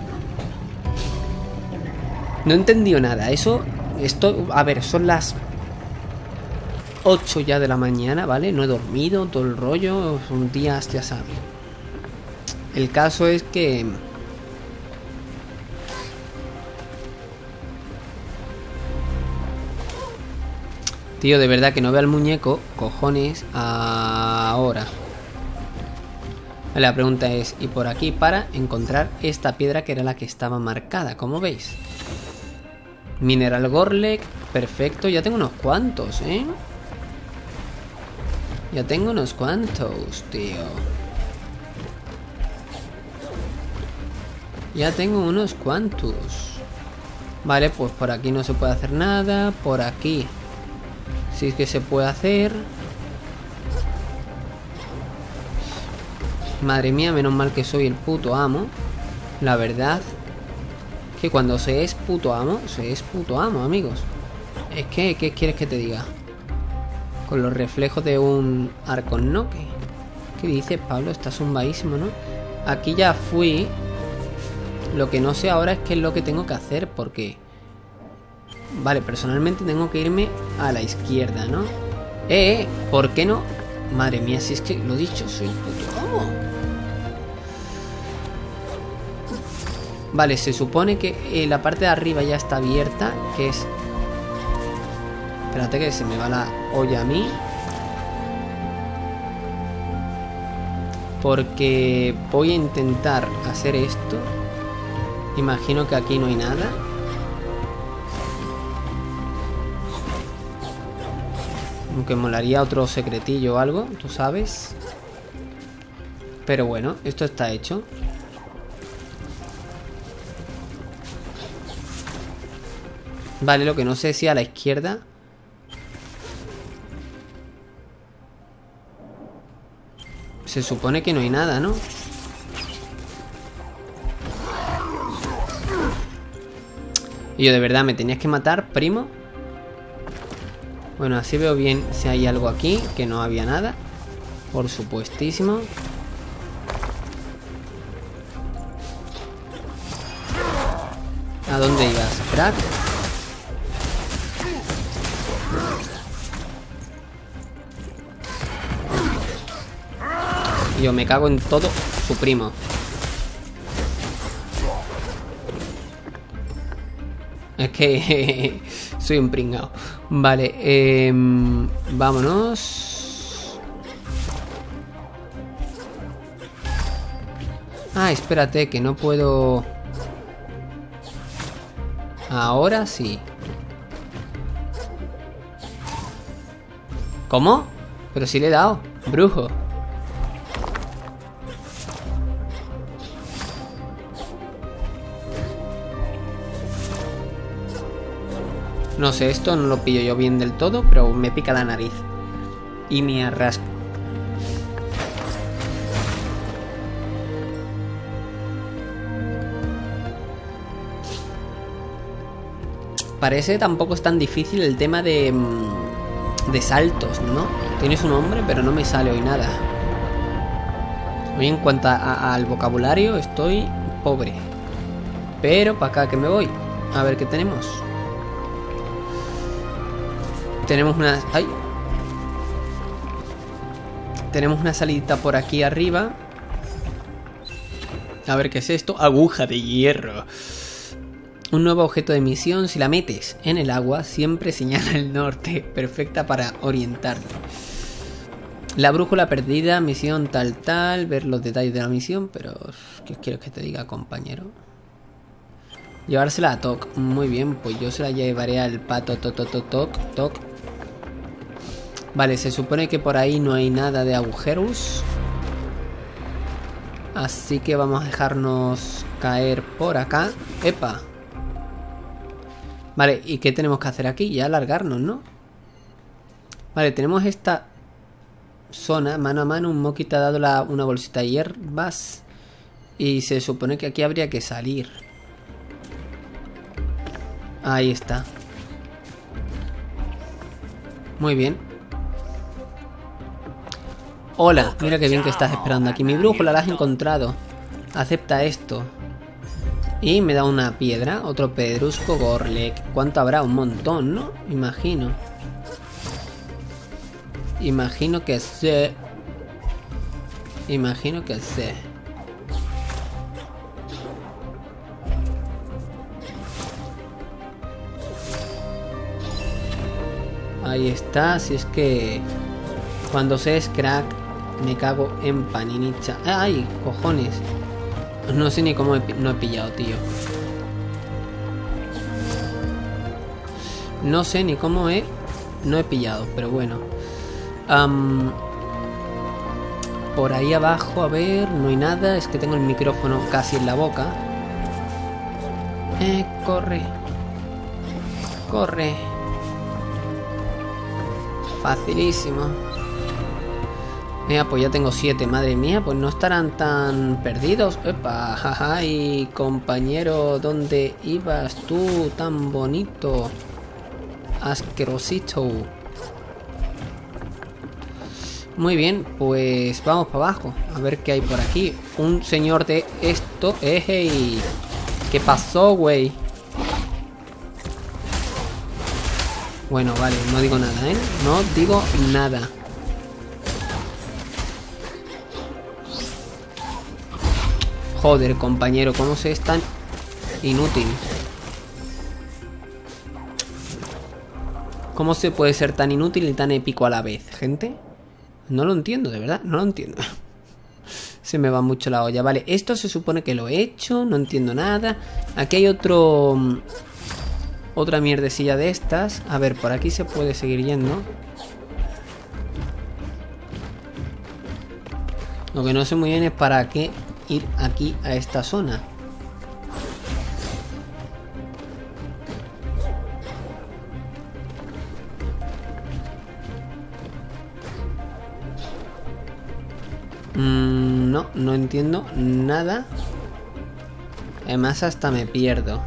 No he entendido nada. Esto, a ver, son las 8 ya de la mañana, ¿vale? No he dormido, todo el rollo. Son días, ya sabes. El caso es que... Tío, de verdad que no veo al muñeco. Cojones. Ahora. La pregunta es, ¿y por aquí para encontrar esta piedra que era la que estaba marcada? Como veis. Mineral Gorlek. Perfecto. Ya tengo unos cuantos, ¿eh? Ya tengo unos cuantos, tío. Ya tengo unos cuantos. Vale, pues por aquí no se puede hacer nada. Por aquí sí es que se puede hacer. Madre mía, menos mal que soy el puto amo. La verdad que cuando se es puto amo, amigos. Es que, ¿qué quieres que te diga? Con los reflejos de un arcón, ¿no? ¿Qué dices, Pablo? Estás zumbadísimo, ¿no? Aquí ya fui. Lo que no sé ahora es qué es lo que tengo que hacer, porque... Vale, personalmente tengo que irme a la izquierda, ¿no? ¿Por qué no? Madre mía, si es que lo dicho, soy el puto amo. Vale, se supone que la parte de arriba ya está abierta, que es... Espérate que se me va la olla a mí. Porque voy a intentar hacer esto. Imagino que aquí no hay nada. Aunque molaría otro secretillo o algo, tú sabes. Pero bueno, esto está hecho. Vale, lo que no sé si a la izquierda. Se supone que no hay nada, ¿no? Y yo, de verdad, ¿me tenías que matar, primo? Bueno, así veo bien si hay algo aquí. Que no había nada. Por supuestísimo. ¿A dónde ibas, crack? Yo me cago en todo su primo. Es que soy un pringao. Vale, vámonos. Ah, espérate, que no puedo. Ahora sí. ¿Cómo? Pero sí le he dado, brujo. No sé, esto no lo pillo yo bien del todo, pero me pica la nariz. Y me arrasco. Parece tampoco es tan difícil el tema de saltos, ¿no? Tiene su nombre, pero no me sale hoy nada. Hoy en cuanto al vocabulario estoy pobre. Pero para acá que me voy. A ver qué tenemos. Tenemos una... ¡Ay! Tenemos una salidita por aquí arriba. A ver qué es esto. Aguja de hierro. Un nuevo objeto de misión. Si la metes en el agua, siempre señala el norte. Perfecta para orientarte. La brújula perdida. Misión tal tal. Ver los detalles de la misión. Pero... ¿qué quieres que te diga, compañero? Llevársela a Toc. Muy bien, pues yo se la llevaré al pato Toc. Vale, se supone que por ahí no hay nada de agujeros. Así que vamos a dejarnos caer por acá. ¡Epa! Vale, ¿y qué tenemos que hacer aquí? Ya alargarnos, ¿no? Vale, tenemos esta zona, mano a mano. Un Moki te ha dado una bolsita de hierbas. Y se supone que aquí habría que salir. Ahí está. Muy bien. Hola, mira qué bien que estás esperando aquí. Mi brújula la has encontrado. Acepta esto. Y me da una piedra. Otro pedrusco Gorlek. ¿Cuánto habrá? Un montón, ¿no? Imagino. Imagino que sé. Imagino que sé. Ahí está. Si es que... cuando se es crack... me cago en paninicha. ¡Ay, cojones! No sé ni cómo no he pillado, tío. No sé ni cómo no he pillado, pero bueno. Por ahí abajo, a ver, no hay nada. Es que tengo el micrófono casi en la boca. Corre. Corre. Facilísimo. Mira, pues ya tengo 7, madre mía, pues no estarán tan perdidos. Epa, jaja, y compañero, ¿dónde ibas tú tan bonito? Asquerosito. Muy bien, pues vamos para abajo. A ver qué hay por aquí. Un señor de esto. ¡Ey! ¿Qué pasó, güey? Bueno, vale, no digo nada, ¿eh? No digo nada. Joder, compañero, ¿cómo se es tan inútil? ¿Cómo se puede ser tan inútil y tan épico a la vez, gente? No lo entiendo, de verdad, no lo entiendo. Se me va mucho la olla. Vale, esto se supone que lo he hecho. No entiendo nada. Aquí hay otro... otra mierdecilla de estas. A ver, por aquí se puede seguir yendo. Lo que no sé muy bien es para qué ir aquí a esta zona. No, no entiendo nada. Además hasta me pierdo.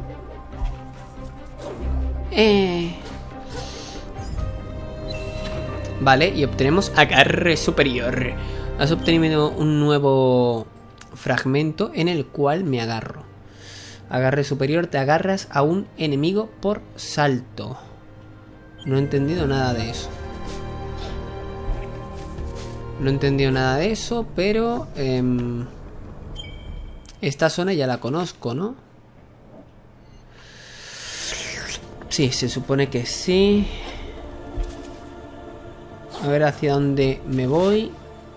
Vale, y obtenemos agarre superior. Has obtenido un nuevo fragmento en el cual me agarro. Agarre superior, te agarras a un enemigo por salto. No he entendido nada de eso. No he entendido nada de eso, pero... esta zona ya la conozco, ¿no? Sí, se supone que sí. A ver hacia dónde me voy.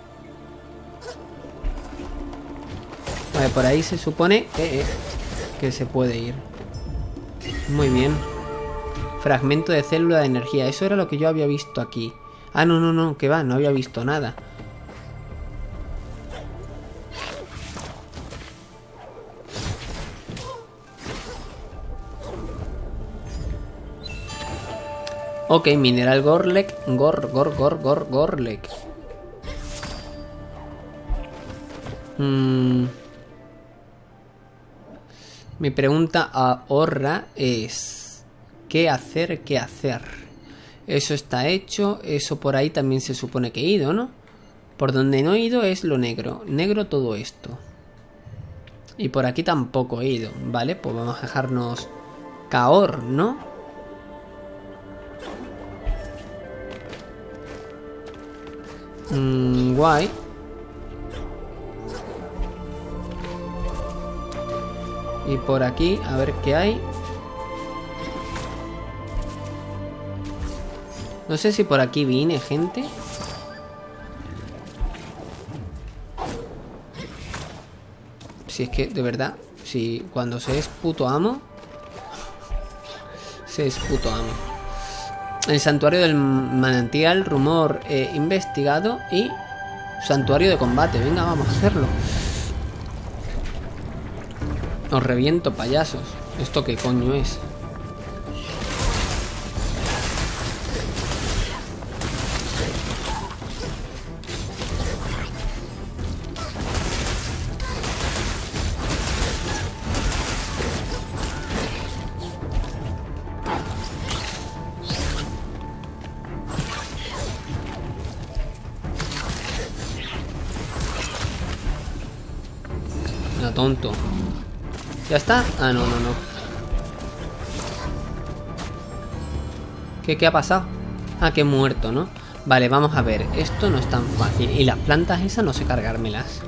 Vale, por ahí se supone que se puede ir. Muy bien. Fragmento de célula de energía. Eso era lo que yo había visto aquí. Ah, no, no, no, que va, no había visto nada. Ok, mineral Gorlek. Gorlek. Mi pregunta ahora es... ¿qué hacer? ¿Qué hacer? Eso está hecho. Eso por ahí también se supone que he ido, ¿no? Por donde no he ido es lo negro. Negro todo esto. Y por aquí tampoco he ido. Vale, pues vamos a dejarnos... Kaor, ¿no? Guay. Y por aquí, a ver qué hay. No sé si por aquí vine, gente. Si es que, de verdad, si cuando se es puto amo, se es puto amo. El santuario del manantial, rumor investigado y santuario de combate. Venga, vamos a hacerlo. Os reviento, payasos. ¿Esto qué coño es? No, tonto. ¿Ya está? Ah, no, no, no. ¿Qué ha pasado? Ah, que he muerto, ¿no? Vale, vamos a ver. Esto no es tan fácil. Y las plantas esas no sé cargármelas.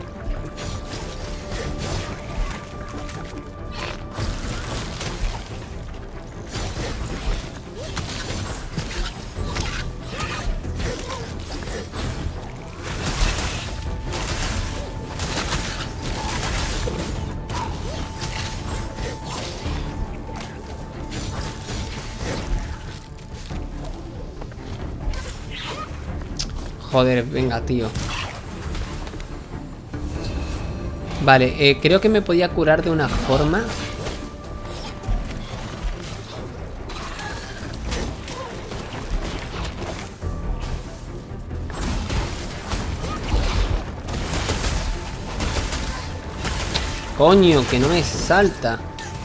Joder, venga, tío. Vale, creo que me podía curar de una forma. Coño, que no me salta.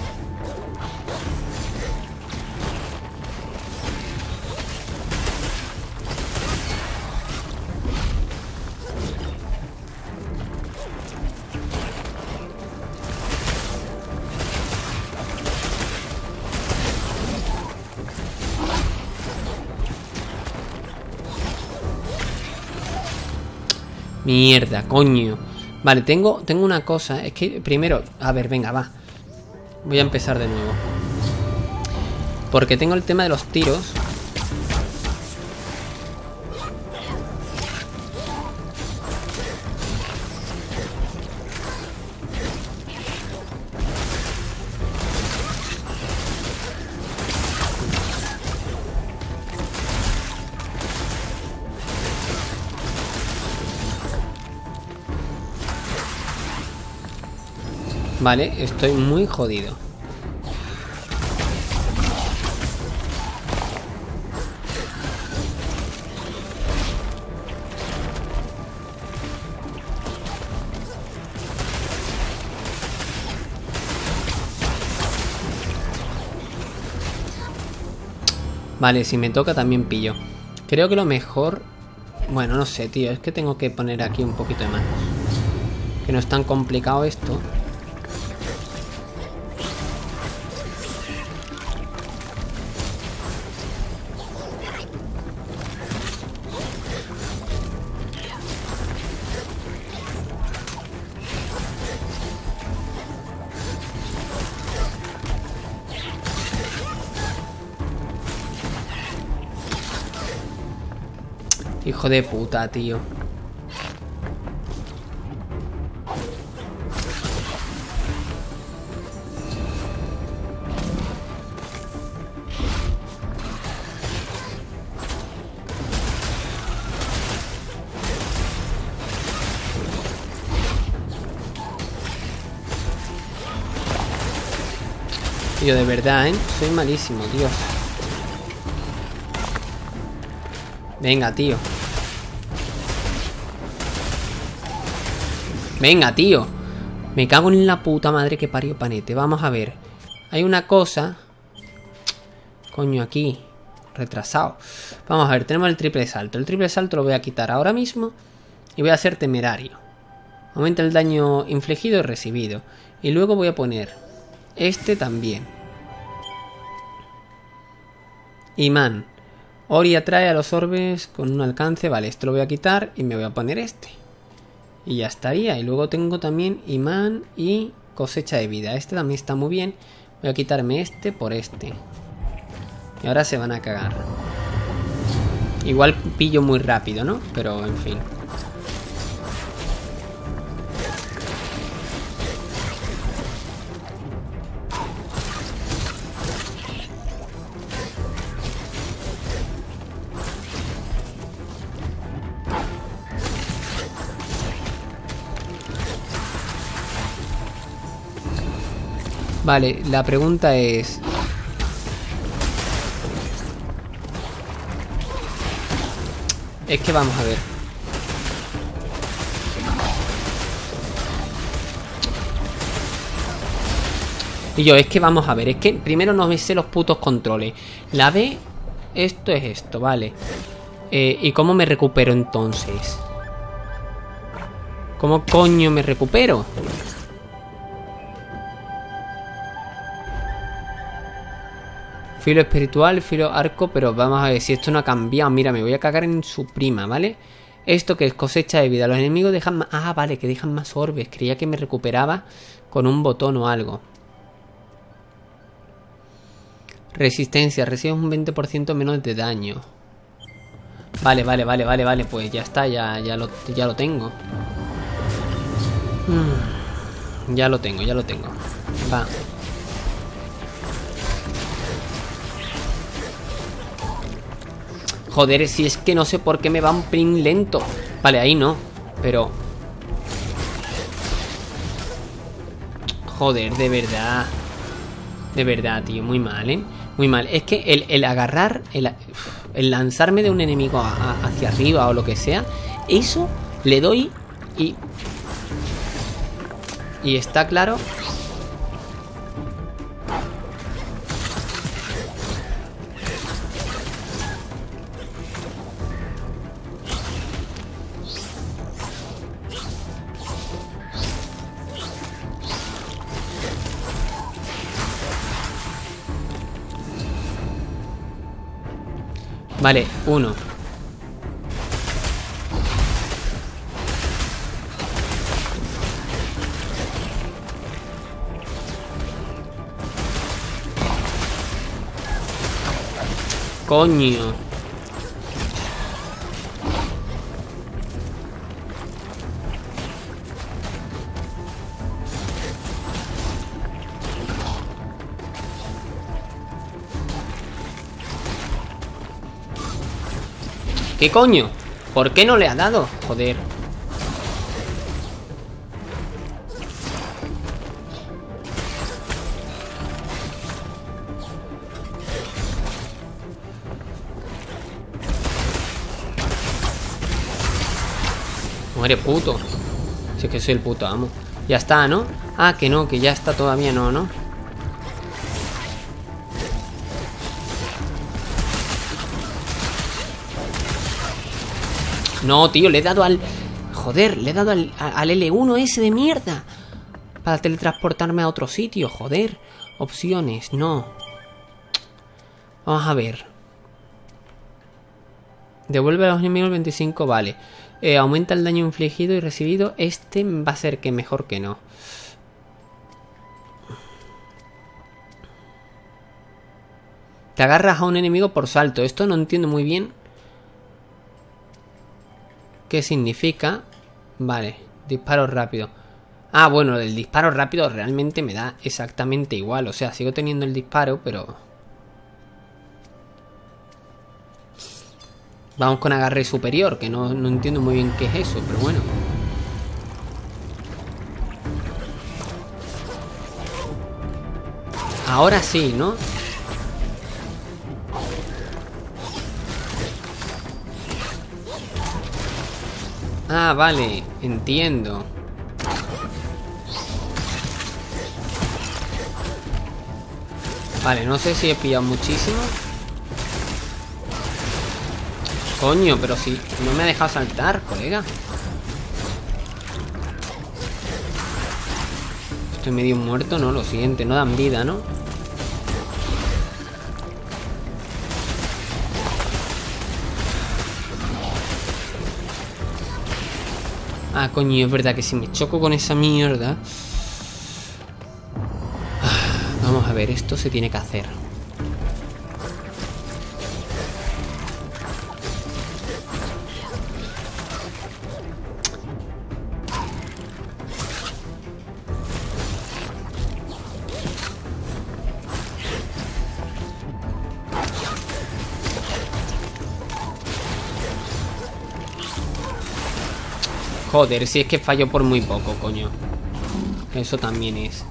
Mierda, coño. Vale, tengo una cosa. Es que primero... A ver, venga, va. Voy a empezar de nuevo. Porque tengo el tema de los tiros. Vale, estoy muy jodido. Vale, si me toca también pillo. Creo que lo mejor... Bueno, no sé, tío. Es que tengo que poner aquí un poquito de manos. Que no es tan complicado esto. Hijo de puta, tío. Tío, de verdad, ¿eh? Soy malísimo, tío. Venga, tío. Venga, tío. Me cago en la puta madre que parió Panete. Vamos a ver. Hay una cosa. Coño, aquí. Retrasado. Vamos a ver, tenemos el triple salto. El triple salto lo voy a quitar ahora mismo. Y voy a hacer temerario. Aumenta el daño infligido y recibido. Y luego voy a poner este también. Imán. Ori atrae a los orbes con un alcance. Vale, esto lo voy a quitar y me voy a poner este. Y ya estaría. Y luego tengo también imán y cosecha de vida. Este también está muy bien. Voy a quitarme este por este. Y ahora se van a cagar. Igual pillo muy rápido, ¿no? Pero en fin. Vale, la pregunta es... Es que vamos a ver. Y yo, es que vamos a ver. Es que primero no me sé los putos controles. La B, esto es esto, vale. ¿Y cómo me recupero entonces? ¿Cómo coño me recupero? Filo espiritual, filo arco, pero vamos a ver si esto no ha cambiado. Mira, me voy a cagar en su prima, ¿vale? Esto que es cosecha de vida. Los enemigos dejan más... Ah, vale, que dejan más orbes. Creía que me recuperaba con un botón o algo. Resistencia. Recibes un 20% menos de daño. Vale. Pues ya está, ya lo tengo. Ya lo tengo. Va. Joder, si es que no sé por qué me va un pelín lento. Vale, ahí no, pero... Joder, de verdad. De verdad, tío, muy mal, ¿eh? Muy mal. Es que el agarrar, el lanzarme de un enemigo hacia arriba o lo que sea, eso le doy y... Y está claro... Vale, uno. Coño. ¿Qué coño? ¿Por qué no le ha dado? Joder. Muere, puto. Si es que soy el puto amo. Ya está, ¿no? Ah, que no, que ya está todavía no, ¿no? No, tío, le he dado al... Joder, le he dado al L1 ese de mierda. Para teletransportarme a otro sitio, joder. Opciones, no. Vamos a ver. Devuelve a los enemigos 25, vale. Aumenta el daño infligido y recibido. Este va a ser que mejor que no. Te agarras a un enemigo por salto. Esto no entiendo muy bien qué significa. Vale, disparo rápido. Ah, bueno, el disparo rápido realmente me da exactamente igual. O sea, sigo teniendo el disparo, pero... Vamos con agarre superior, que no entiendo muy bien qué es eso, pero bueno. Ahora sí, ¿no? Ah, vale, entiendo. Vale, no sé si he pillado muchísimo. Coño, pero si no me ha dejado saltar, colega. Estoy medio muerto, ¿no? Lo siguiente, no dan vida, ¿no? Ah, coño, es verdad que si me choco con esa mierda... Vamos a ver, esto se tiene que hacer. Joder, si es que fallo por muy poco, coño. Eso también es.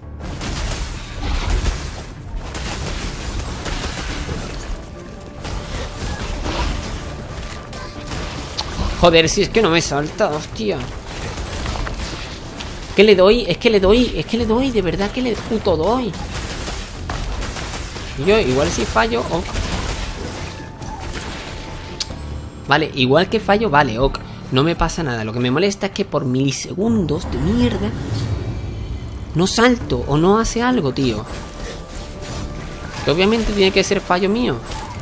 Joder, si es que no me salta, hostia. ¿Qué le doy? Es que le doy, es que le doy, de verdad que le puto doy. Y yo, igual si fallo, ok. Vale, igual que fallo, vale, ok. No me pasa nada, lo que me molesta es que por milisegundos de mierda no salto o no hace algo, tío. Que obviamente tiene que ser fallo mío.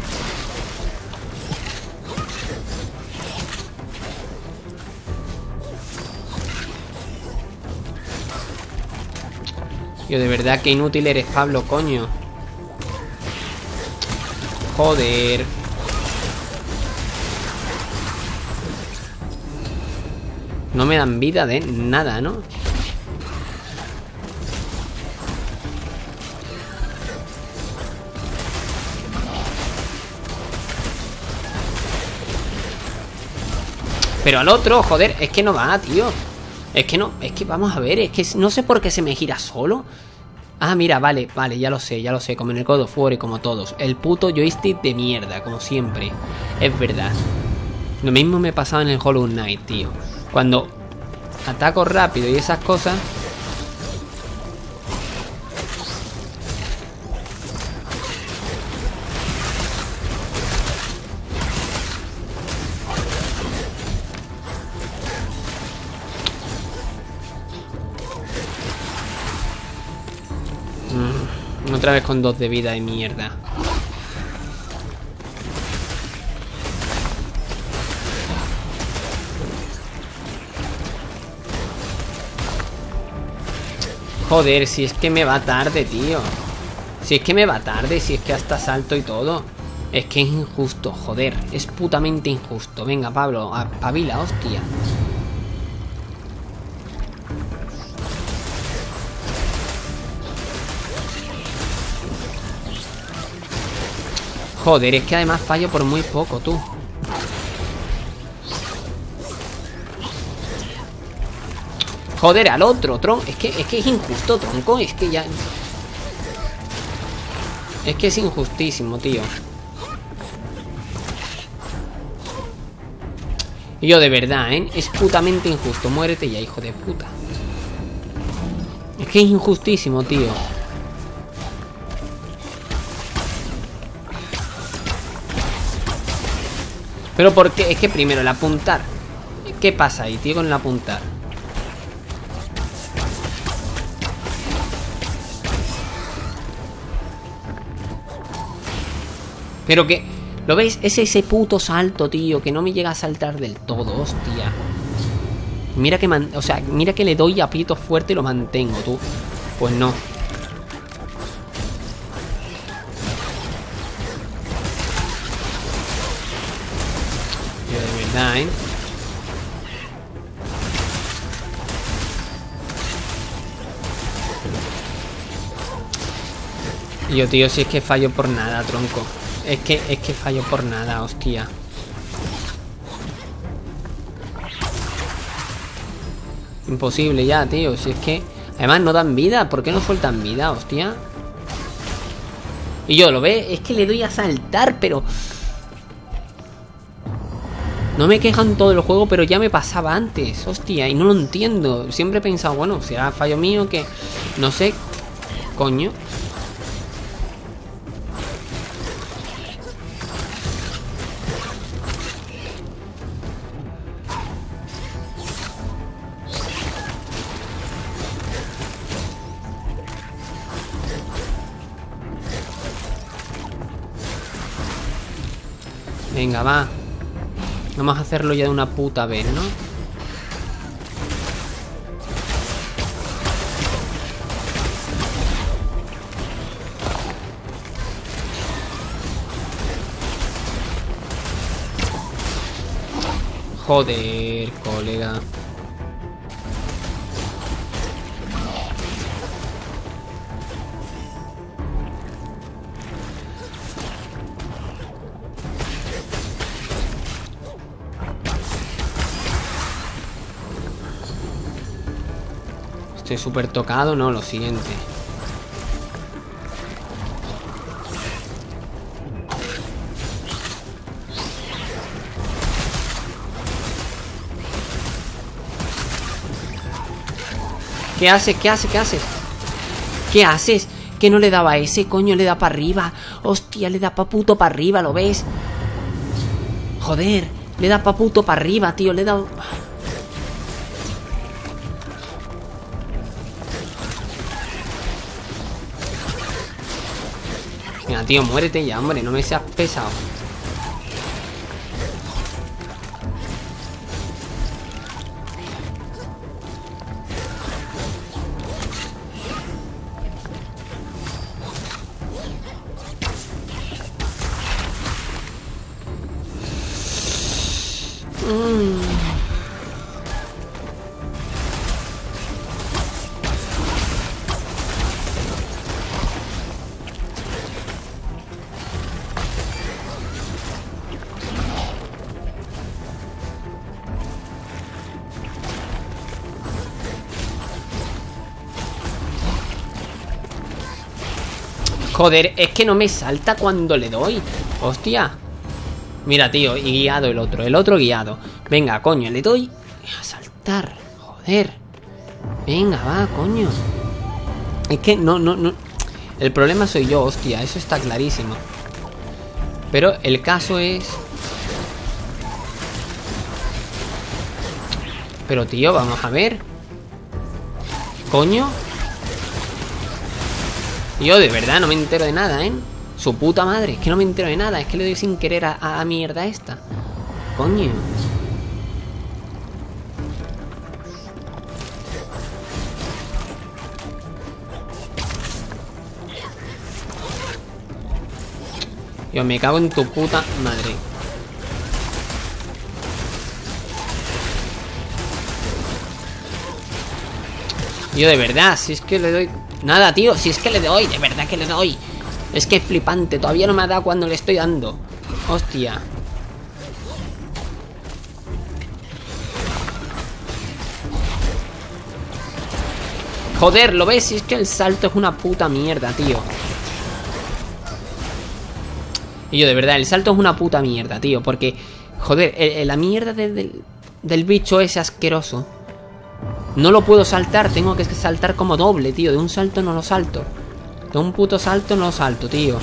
Yo de verdad que inútil eres, Pablo, coño. Joder. No me dan vida de nada, ¿no? Pero al otro, joder, es que no va, tío. Es que no, es que vamos a ver, es que no sé por qué se me gira solo. Ah, mira, vale, vale, ya lo sé, como en el God of War y como todos. El puto joystick de mierda, como siempre. Es verdad. Lo mismo me pasaba en el Hollow Knight, tío. Cuando ataco rápido y esas cosas... Otra vez con 2 de vida de mierda. Joder, si es que me va tarde, tío. Si es que me va tarde, si es que hasta salto y todo. Es que es injusto, joder. Es putamente injusto. Venga, Pablo, pavila, hostia. Joder, es que además fallo por muy poco, tú. Joder, al otro, tronco. Es que es injusto, tronco. Es que ya... Es que es injustísimo, tío. Y yo de verdad, ¿eh? Es putamente injusto. Muérete ya, hijo de puta. Es que es injustísimo, tío. Pero porque es que primero el apuntar. ¿Qué pasa ahí, tío, con el apuntar? Pero que... ¿Lo veis? Es ese puto salto, tío, que no me llega a saltar del todo, hostia. Mira que o sea, mira que le doy aprieto fuerte y lo mantengo, tú. Pues no. Yo de verdad, ¿eh? Yo, tío, si es que fallo por nada, tronco. Es que fallo por nada, hostia. Imposible ya, tío. Si es que... Además no dan vida. ¿Por qué no sueltan vida, hostia? Y yo, ¿lo ve? Es que le doy a saltar, pero... No me quejan todo el juego, pero ya me pasaba antes. Hostia, y no lo entiendo. Siempre he pensado, bueno, será fallo mío que... No sé. Coño. Venga, va. Vamos a hacerlo ya de una puta vez, ¿no? Joder, colega. Estoy súper tocado, no, lo siguiente. ¿Qué haces? ¿Qué haces? ¿Qué haces? ¿Qué haces? Que no le daba a ese, coño, le da para arriba. Hostia, le da pa' puto para arriba, ¿lo ves? Joder, le da pa' puto para arriba, tío, le da... Venga, tío, muérete ya, hombre, no me seas pesado. Joder, es que no me salta cuando le doy. Hostia. Mira, tío, y guiado el otro guiado. Venga, coño, le doy a saltar. Joder. Venga, va, coño. Es que no. El problema soy yo, hostia, eso está clarísimo. Pero el caso es... Pero, tío, vamos a ver. Coño. Yo de verdad no me entero de nada, ¿eh? Su puta madre, es que no me entero de nada. Es que le doy sin querer a mierda esta. Coño. Yo me cago en tu puta madre. Yo de verdad, si es que le doy... Nada, tío, si es que le doy, de verdad que le doy. Es que es flipante, todavía no me ha dado cuando le estoy dando. Hostia. Joder, ¿lo ves? Si es que el salto es una puta mierda, tío. Y yo de verdad, el salto es una puta mierda, tío. Porque Joder, la mierda del bicho ese asqueroso. No lo puedo saltar, tengo que saltar como doble, tío. De un salto no lo salto. De un puto salto no lo salto, tío.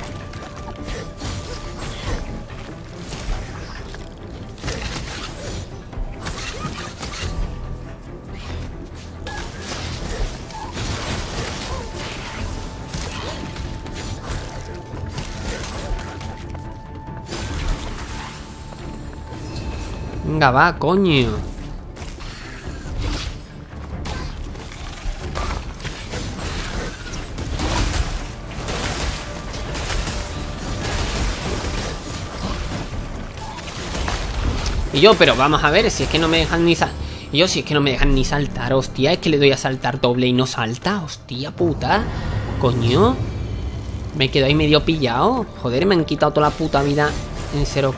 Venga, va, coño. Y yo, pero vamos a ver, si es que no me dejan ni saltar. Y yo, si es que no me dejan ni saltar, hostia. Es que le doy a saltar doble y no salta. Hostia puta. Coño. Me quedo ahí medio pillado. Joder, me han quitado toda la puta vida en 0,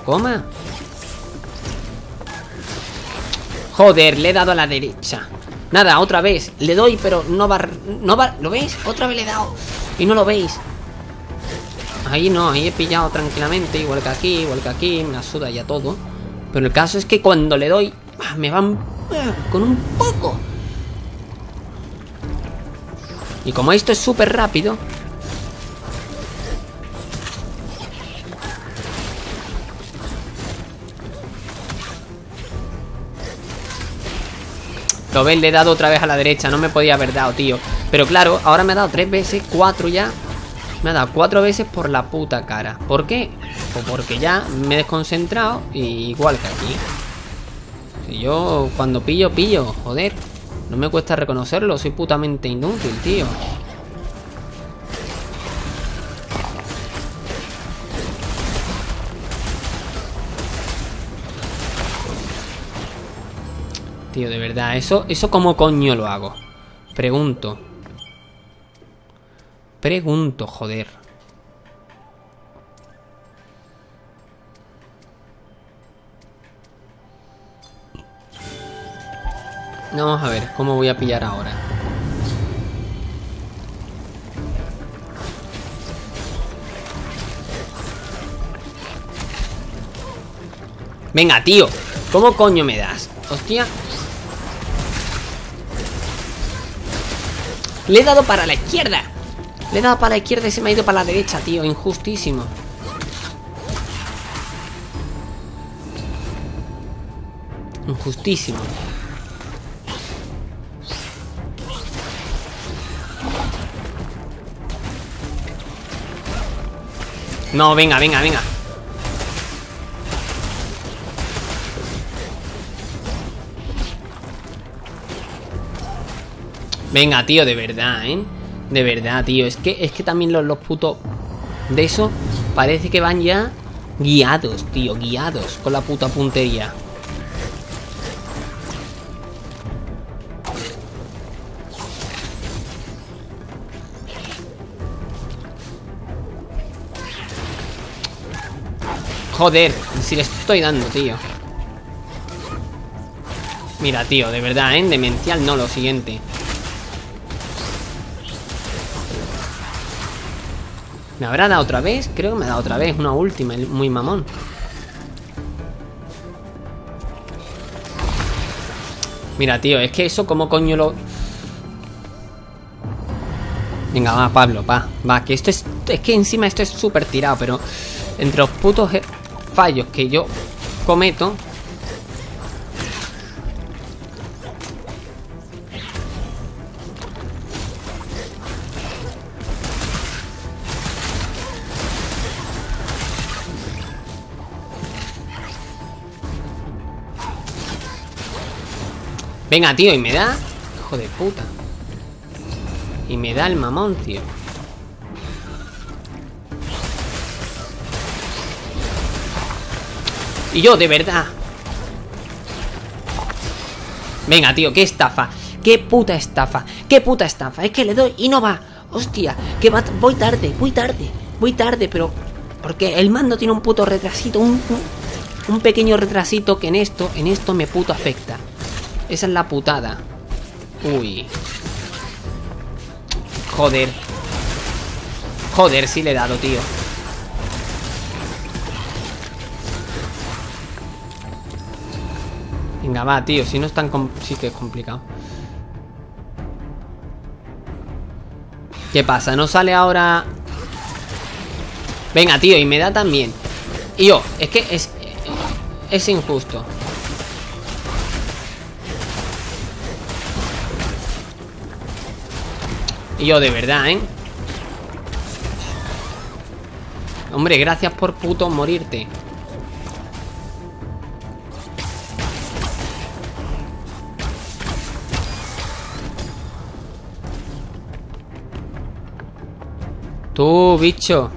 joder, le he dado a la derecha. Nada, otra vez. Le doy, pero no va. ¿Lo veis? Otra vez le he dado. Y no lo veis. Ahí no, ahí he pillado tranquilamente. Igual que aquí, me la suda ya todo. Pero el caso es que cuando le doy, me van con un poco. Y como esto es súper rápido. Lo ves, le he dado otra vez a la derecha. No me podía haber dado, tío. Pero claro, ahora me ha dado 3 veces, 4 ya. Me ha dado 4 veces por la puta cara. ¿Por qué? Pues porque ya me he desconcentrado. Igual que aquí. Si yo cuando pillo, joder. No me cuesta reconocerlo. Soy putamente inútil, tío. Tío, de verdad, eso ¿cómo coño lo hago? Pregunto, joder. Vamos a ver cómo voy a pillar ahora. Venga, tío. ¿Cómo coño me das? Hostia. Le he dado para la izquierda. Le he dado para la izquierda y se me ha ido para la derecha, tío. Injustísimo. Injustísimo. No, venga. Venga, tío, de verdad, ¿eh? De verdad, tío. Es que también los putos de eso parece que van ya guiados, tío. Guiados con la puta puntería. Joder, si le estoy dando, tío. Mira, tío, de verdad, ¿eh? Demencial no, lo siguiente. ¿Me habrá dado otra vez? Creo que me ha dado otra vez. Una última, muy mamón. Mira, tío, es que eso como coño lo... Venga, va, Pablo, va, que esto es que encima esto es súper tirado. Pero entre los putos fallos que yo cometo... Venga, tío, y me da... Hijo de puta. Y me da el mamón, tío. Y yo, de verdad. Venga, tío, qué estafa. Qué puta estafa. Qué puta estafa. Es que le doy y no va. Hostia, que va... Voy tarde, pero... Porque el mando tiene un puto retrasito. Un pequeño retrasito que en esto me puto afecta. Esa es la putada. Uy. Joder. Joder, sí le he dado, tío. Venga, va, tío. Si no es tan... Sí que es complicado. ¿Qué pasa? ¿No sale ahora...? Venga, tío. Y me da también. Y yo, es que es injusto. Y yo, de verdad, ¿eh? Hombre, gracias por puto morirte. Tú, bicho.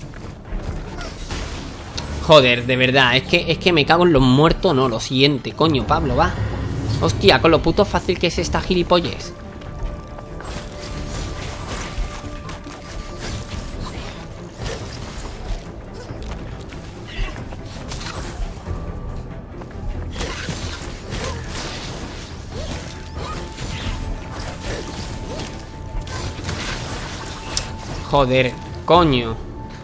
Joder, de verdad, es que me cago en los muertos. No, lo siguiente, coño, Pablo, va. Hostia, con lo puto fácil que es esta gilipollez. Joder, coño.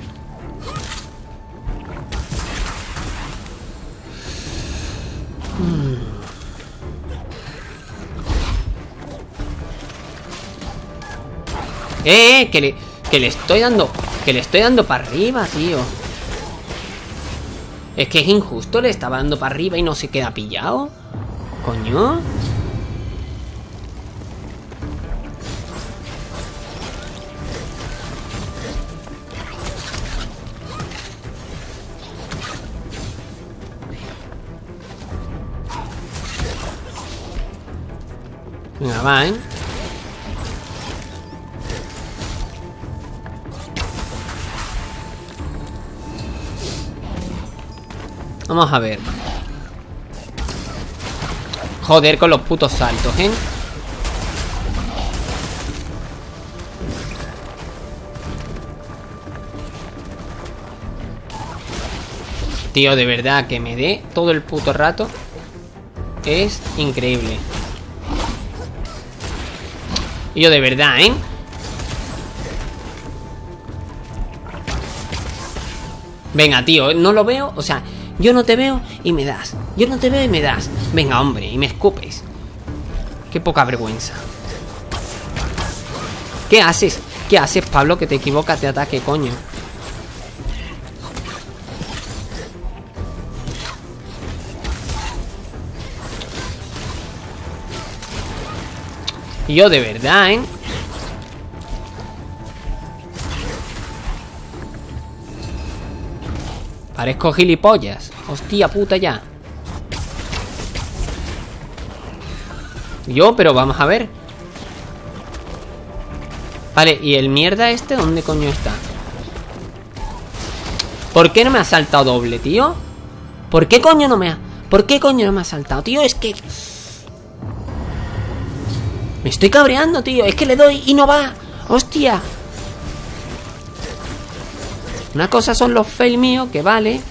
Que le estoy dando. Que le estoy dando para arriba, tío. Es que es injusto, le estaba dando para arriba y no se queda pillado. Coño. Venga, va, ¿eh? Vamos a ver. Joder, con los putos saltos, ¿eh? Tío, de verdad, que me dé todo el puto rato es increíble. Y yo de verdad, ¿eh? Venga, tío, no lo veo. O sea, yo no te veo y me das. Yo no te veo y me das. Venga, hombre, y me escupes. Qué poca vergüenza. ¿Qué haces? ¿Qué haces, Pablo? Que te equivocas de ataque, coño. Y yo de verdad, ¿eh? Parezco gilipollas. Hostia puta ya. Yo, pero vamos a ver. Vale, ¿y el mierda este dónde coño está? ¿Por qué no me ha saltado doble, tío? ¿Por qué coño no me ha... ¿Por qué coño no me ha saltado, tío? Es que... Me estoy cabreando, tío. Es que le doy y no va. Hostia. Una cosa son los fail míos, que vale.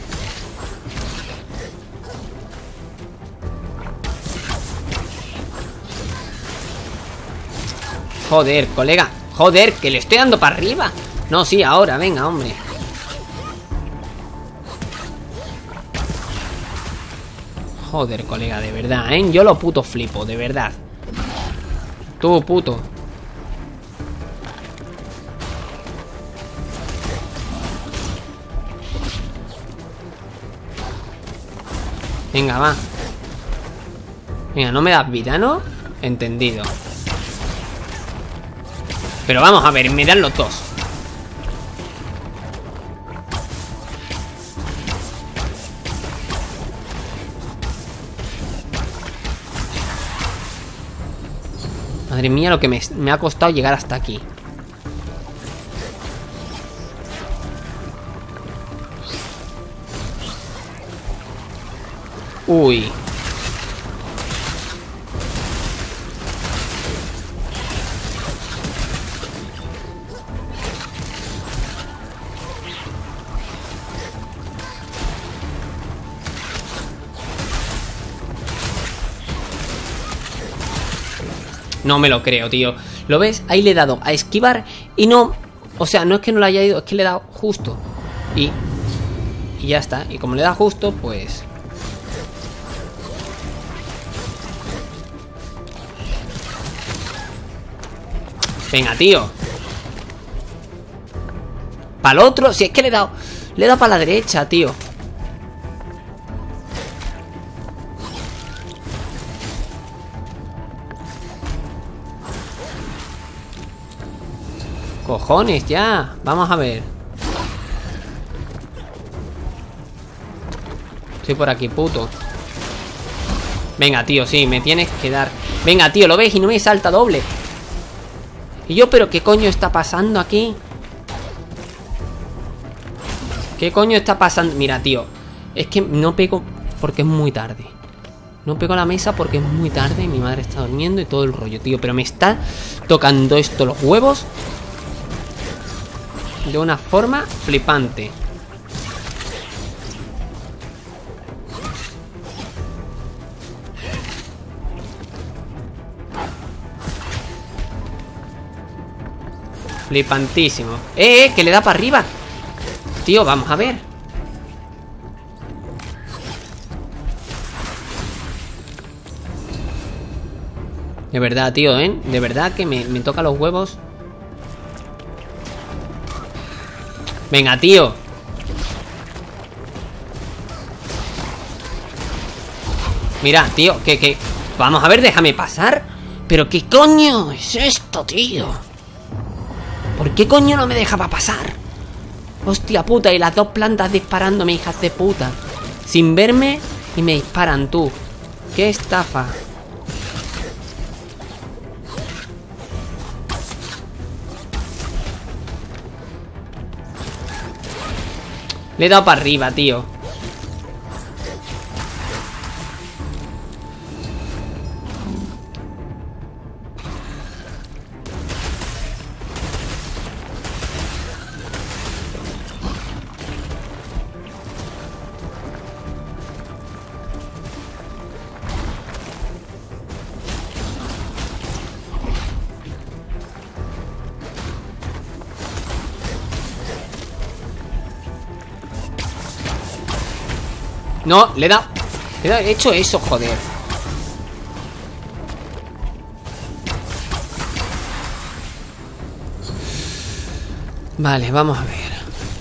Joder, colega. Joder, que le estoy dando para arriba. No, sí, ahora, venga, hombre. Joder, colega, de verdad, ¿eh? Yo lo puto flipo, de verdad. Tú, puto. Venga, va. Venga, no me das vida, ¿no? Entendido. Pero vamos a ver, me dan los dos. Madre mía, lo que me ha costado llegar hasta aquí. Uy. No me lo creo, tío. ¿Lo ves? Ahí le he dado a esquivar y no... O sea, no es que no lo haya ido, es que le he dado justo. Y ya está. Y como le da justo, pues... Venga, tío. Para el otro. Si es que le he dado. Le he dado para la derecha, tío. Cojones, ya. Vamos a ver. Estoy por aquí, puto. Venga, tío, sí, me tienes que dar. Venga, tío, ¿lo ves? Y no me salta doble. Y yo, pero ¿qué coño está pasando aquí? ¿Qué coño está pasando? Mira, tío, es que no pego porque es muy tarde. No pego a la mesa porque es muy tarde. Mi madre está durmiendo y todo el rollo, tío. Pero me está tocando esto los huevos de una forma flipante. Flipantísimo. Que le da para arriba. Tío, vamos a ver. De verdad, tío, de verdad que me toca los huevos. Venga, tío. Mira, tío, que vamos a ver, déjame pasar. Pero ¿qué coño es esto, tío? ¿Por qué coño no me dejaba pasar? Hostia puta, y las dos plantas disparándome, hijas de puta. Sin verme y me disparan, tú. Qué estafa. Le he dado para arriba, tío. No, le he dado. He hecho eso, joder. Vale, vamos a ver.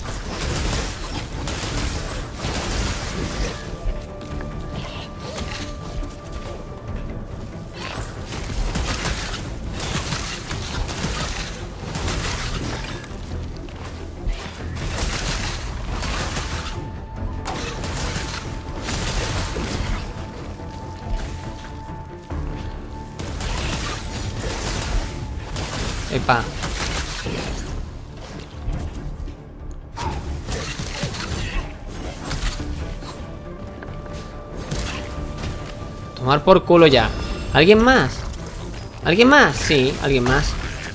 Epa. Tomar por culo ya. ¿Alguien más? ¿Alguien más? Sí, alguien más.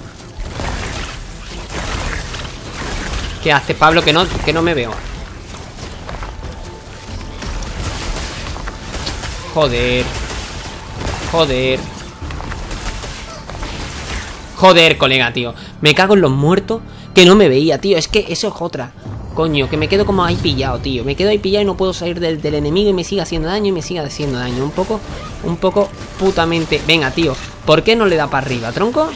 ¿Qué hace, Pablo? Que no me veo. Joder. Joder. Joder, colega, tío. Me cago en los muertos. Que no me veía, tío. Es que eso es otra. Coño, que me quedo como ahí pillado, tío. Me quedo ahí pillado y no puedo salir del enemigo y me sigue haciendo daño y me sigue haciendo daño. Un poco putamente. Venga, tío. ¿Por qué no le da para arriba, tronco?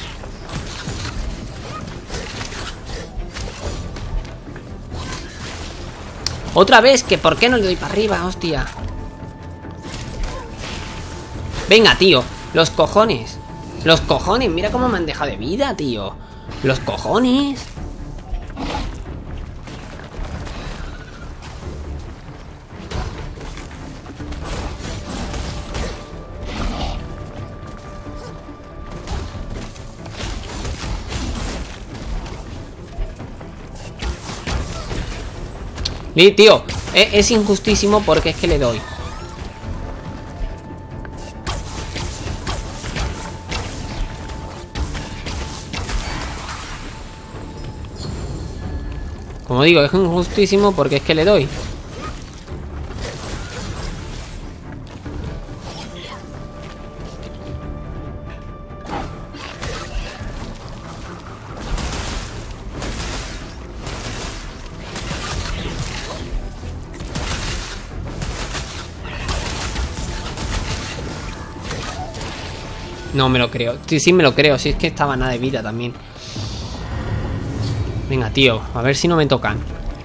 Otra vez, que ¿por qué no le doy para arriba, hostia? Venga, tío. Los cojones. Los cojones. Mira cómo me han dejado de vida, tío. Los cojones. Tío, es injustísimo porque es que le doy. Como digo, es injustísimo porque es que le doy. No me lo creo. Sí, sí me lo creo. Si es que estaba nada de vida también. Venga, tío. A ver si no me tocan.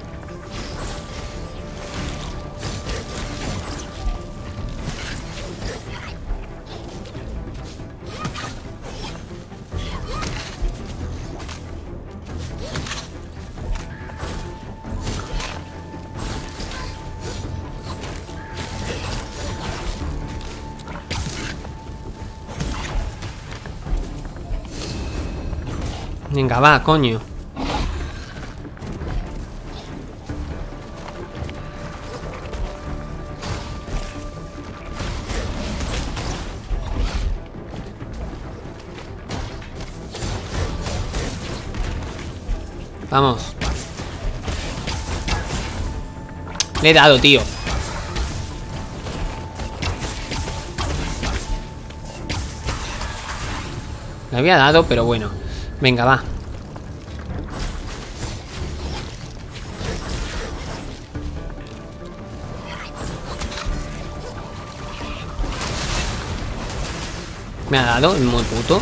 Venga, va, coño. Vamos. Le he dado, tío. Le había dado, pero bueno. Venga, va. Me ha dado, es muy puto.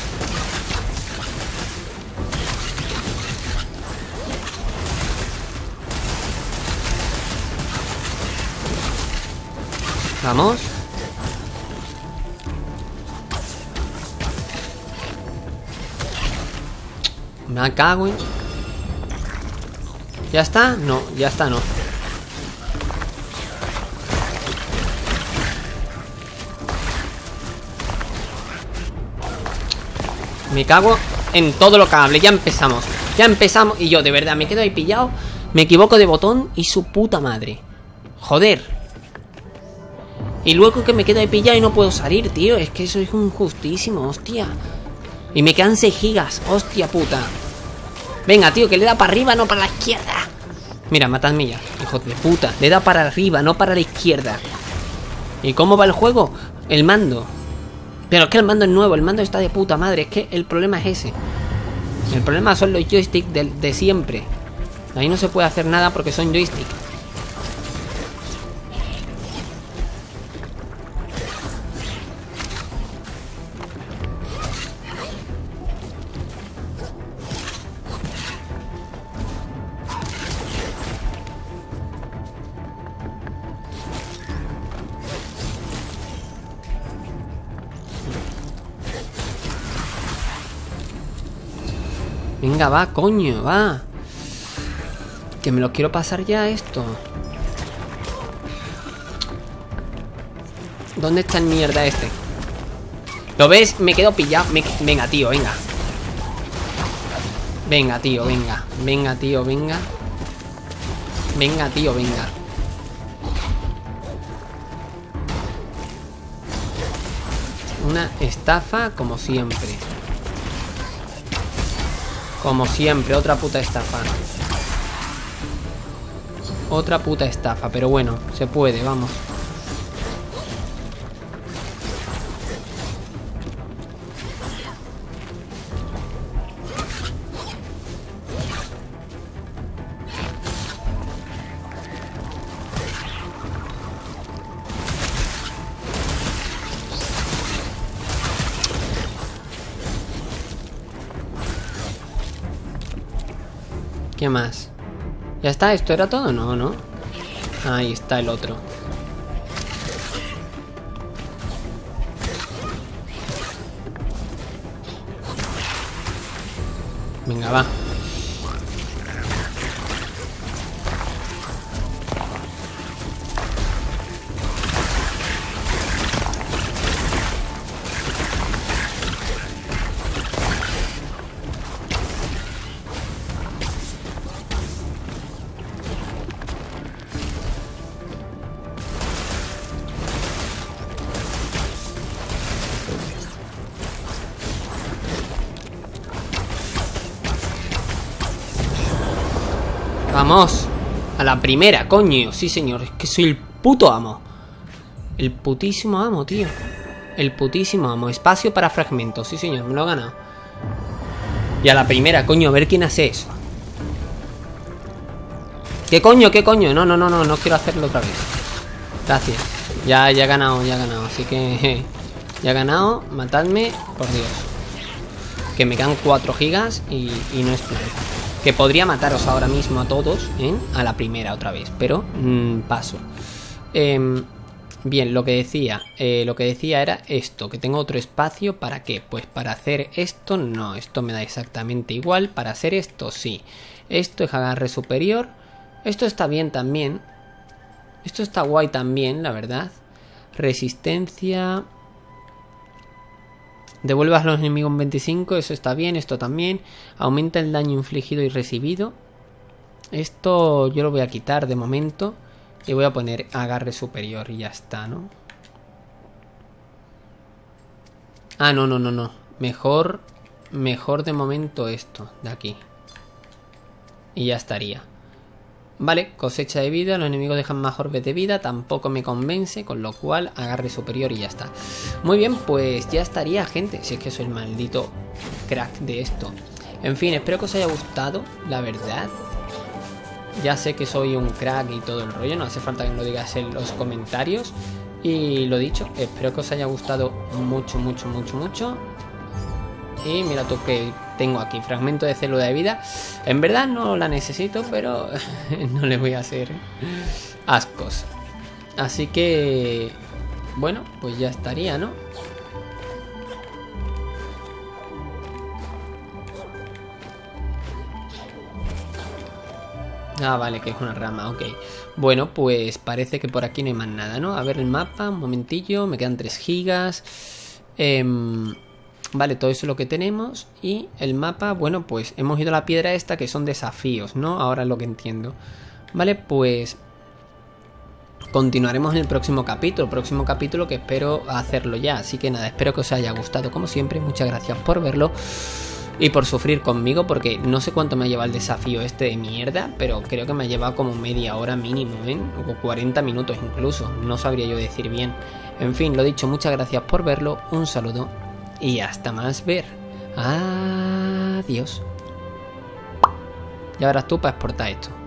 Vamos. Me cago en... ¿Ya está? No, ya está, no. Me cago en todo lo que hable. Ya empezamos. Ya empezamos. Y yo, de verdad, me quedo ahí pillado. Me equivoco de botón y su puta madre. Joder. Y luego que me quedo ahí pillado y no puedo salir, tío. Es que eso es injustísimo, hostia. Y me quedan 6 gigas. Hostia puta. Venga, tío, que le da para arriba, no para la izquierda. Mira, matadme ya, hijos de puta. Le da para arriba, no para la izquierda. ¿Y cómo va el juego? El mando. Pero es que el mando es nuevo, el mando está de puta madre. Es que el problema es ese. El problema son los joysticks de siempre. Ahí no se puede hacer nada porque son joysticks. Venga, va, coño, va. Que me lo quiero pasar ya esto. ¿Dónde está el mierda este? ¿Lo ves? Me quedo pillado. Venga, tío, venga. Venga, tío, venga. Venga, tío, venga. Venga, tío, venga. Una estafa como siempre. Como siempre, otra puta estafa. Otra puta estafa, pero bueno, se puede, vamos. ¿Qué más? ¿Ya está? ¿Esto era todo? No, ¿no? Ahí está el otro. Venga, va. Vamos. A la primera, coño. Sí, señor. Es que soy el puto amo. El putísimo amo, tío. El putísimo amo. Espacio para fragmentos. Sí, señor. Me lo he ganado. Y a la primera, coño. A ver quién hace eso. ¿Qué coño? ¿Qué coño? No, no, no, no. No quiero hacerlo otra vez. Gracias. Ya he ganado, ya he ganado. Así que... Ya he ganado, matadme, por Dios. Que me quedan 4 gigas y no es plan. Que podría mataros ahora mismo a todos, ¿eh? A la primera otra vez, pero paso. Bien, lo que decía era esto, que tengo otro espacio. ¿Para qué? Pues para hacer esto, no, esto me da exactamente igual. Para hacer esto, sí. Esto es agarre superior. Esto está bien también. Esto está guay también, la verdad. Resistencia. Devuelvas a los enemigos un 25, eso está bien, esto también. Aumenta el daño infligido y recibido. Esto yo lo voy a quitar de momento. Y voy a poner agarre superior y ya está, ¿no? Ah, no. Mejor de momento esto, de aquí. Y ya estaría. Vale, cosecha de vida, los enemigos dejan más orbes de vida, tampoco me convence, con lo cual agarre superior y ya está. Muy bien, pues ya estaría, gente, si es que soy el maldito crack de esto. En fin, espero que os haya gustado, la verdad. Ya sé que soy un crack y todo el rollo, no hace falta que me lo digas en los comentarios. Y lo dicho, espero que os haya gustado mucho. Y mira tú que tengo aquí, fragmento de célula de vida. En verdad no la necesito, pero no le voy a hacer ascos. Así que, bueno, pues ya estaría, ¿no? Ah, vale, que es una rama, ok. Bueno, pues parece que por aquí no hay más nada, ¿no? A ver el mapa, un momentillo, me quedan 3 gigas. Vale, todo eso es lo que tenemos. Y el mapa, bueno, pues hemos ido a la piedra esta, que son desafíos, ¿no? Ahora es lo que entiendo. Vale, pues continuaremos en el próximo capítulo que espero hacerlo ya. Así que nada, espero que os haya gustado como siempre. Muchas gracias por verlo y por sufrir conmigo, porque no sé cuánto me ha llevado el desafío este de mierda, pero creo que me ha llevado como media hora mínimo, ¿eh? O 40 minutos incluso, no sabría yo decir bien. En fin, lo dicho, muchas gracias por verlo, un saludo y hasta más ver. Adiós. Ya verás tú para exportar esto.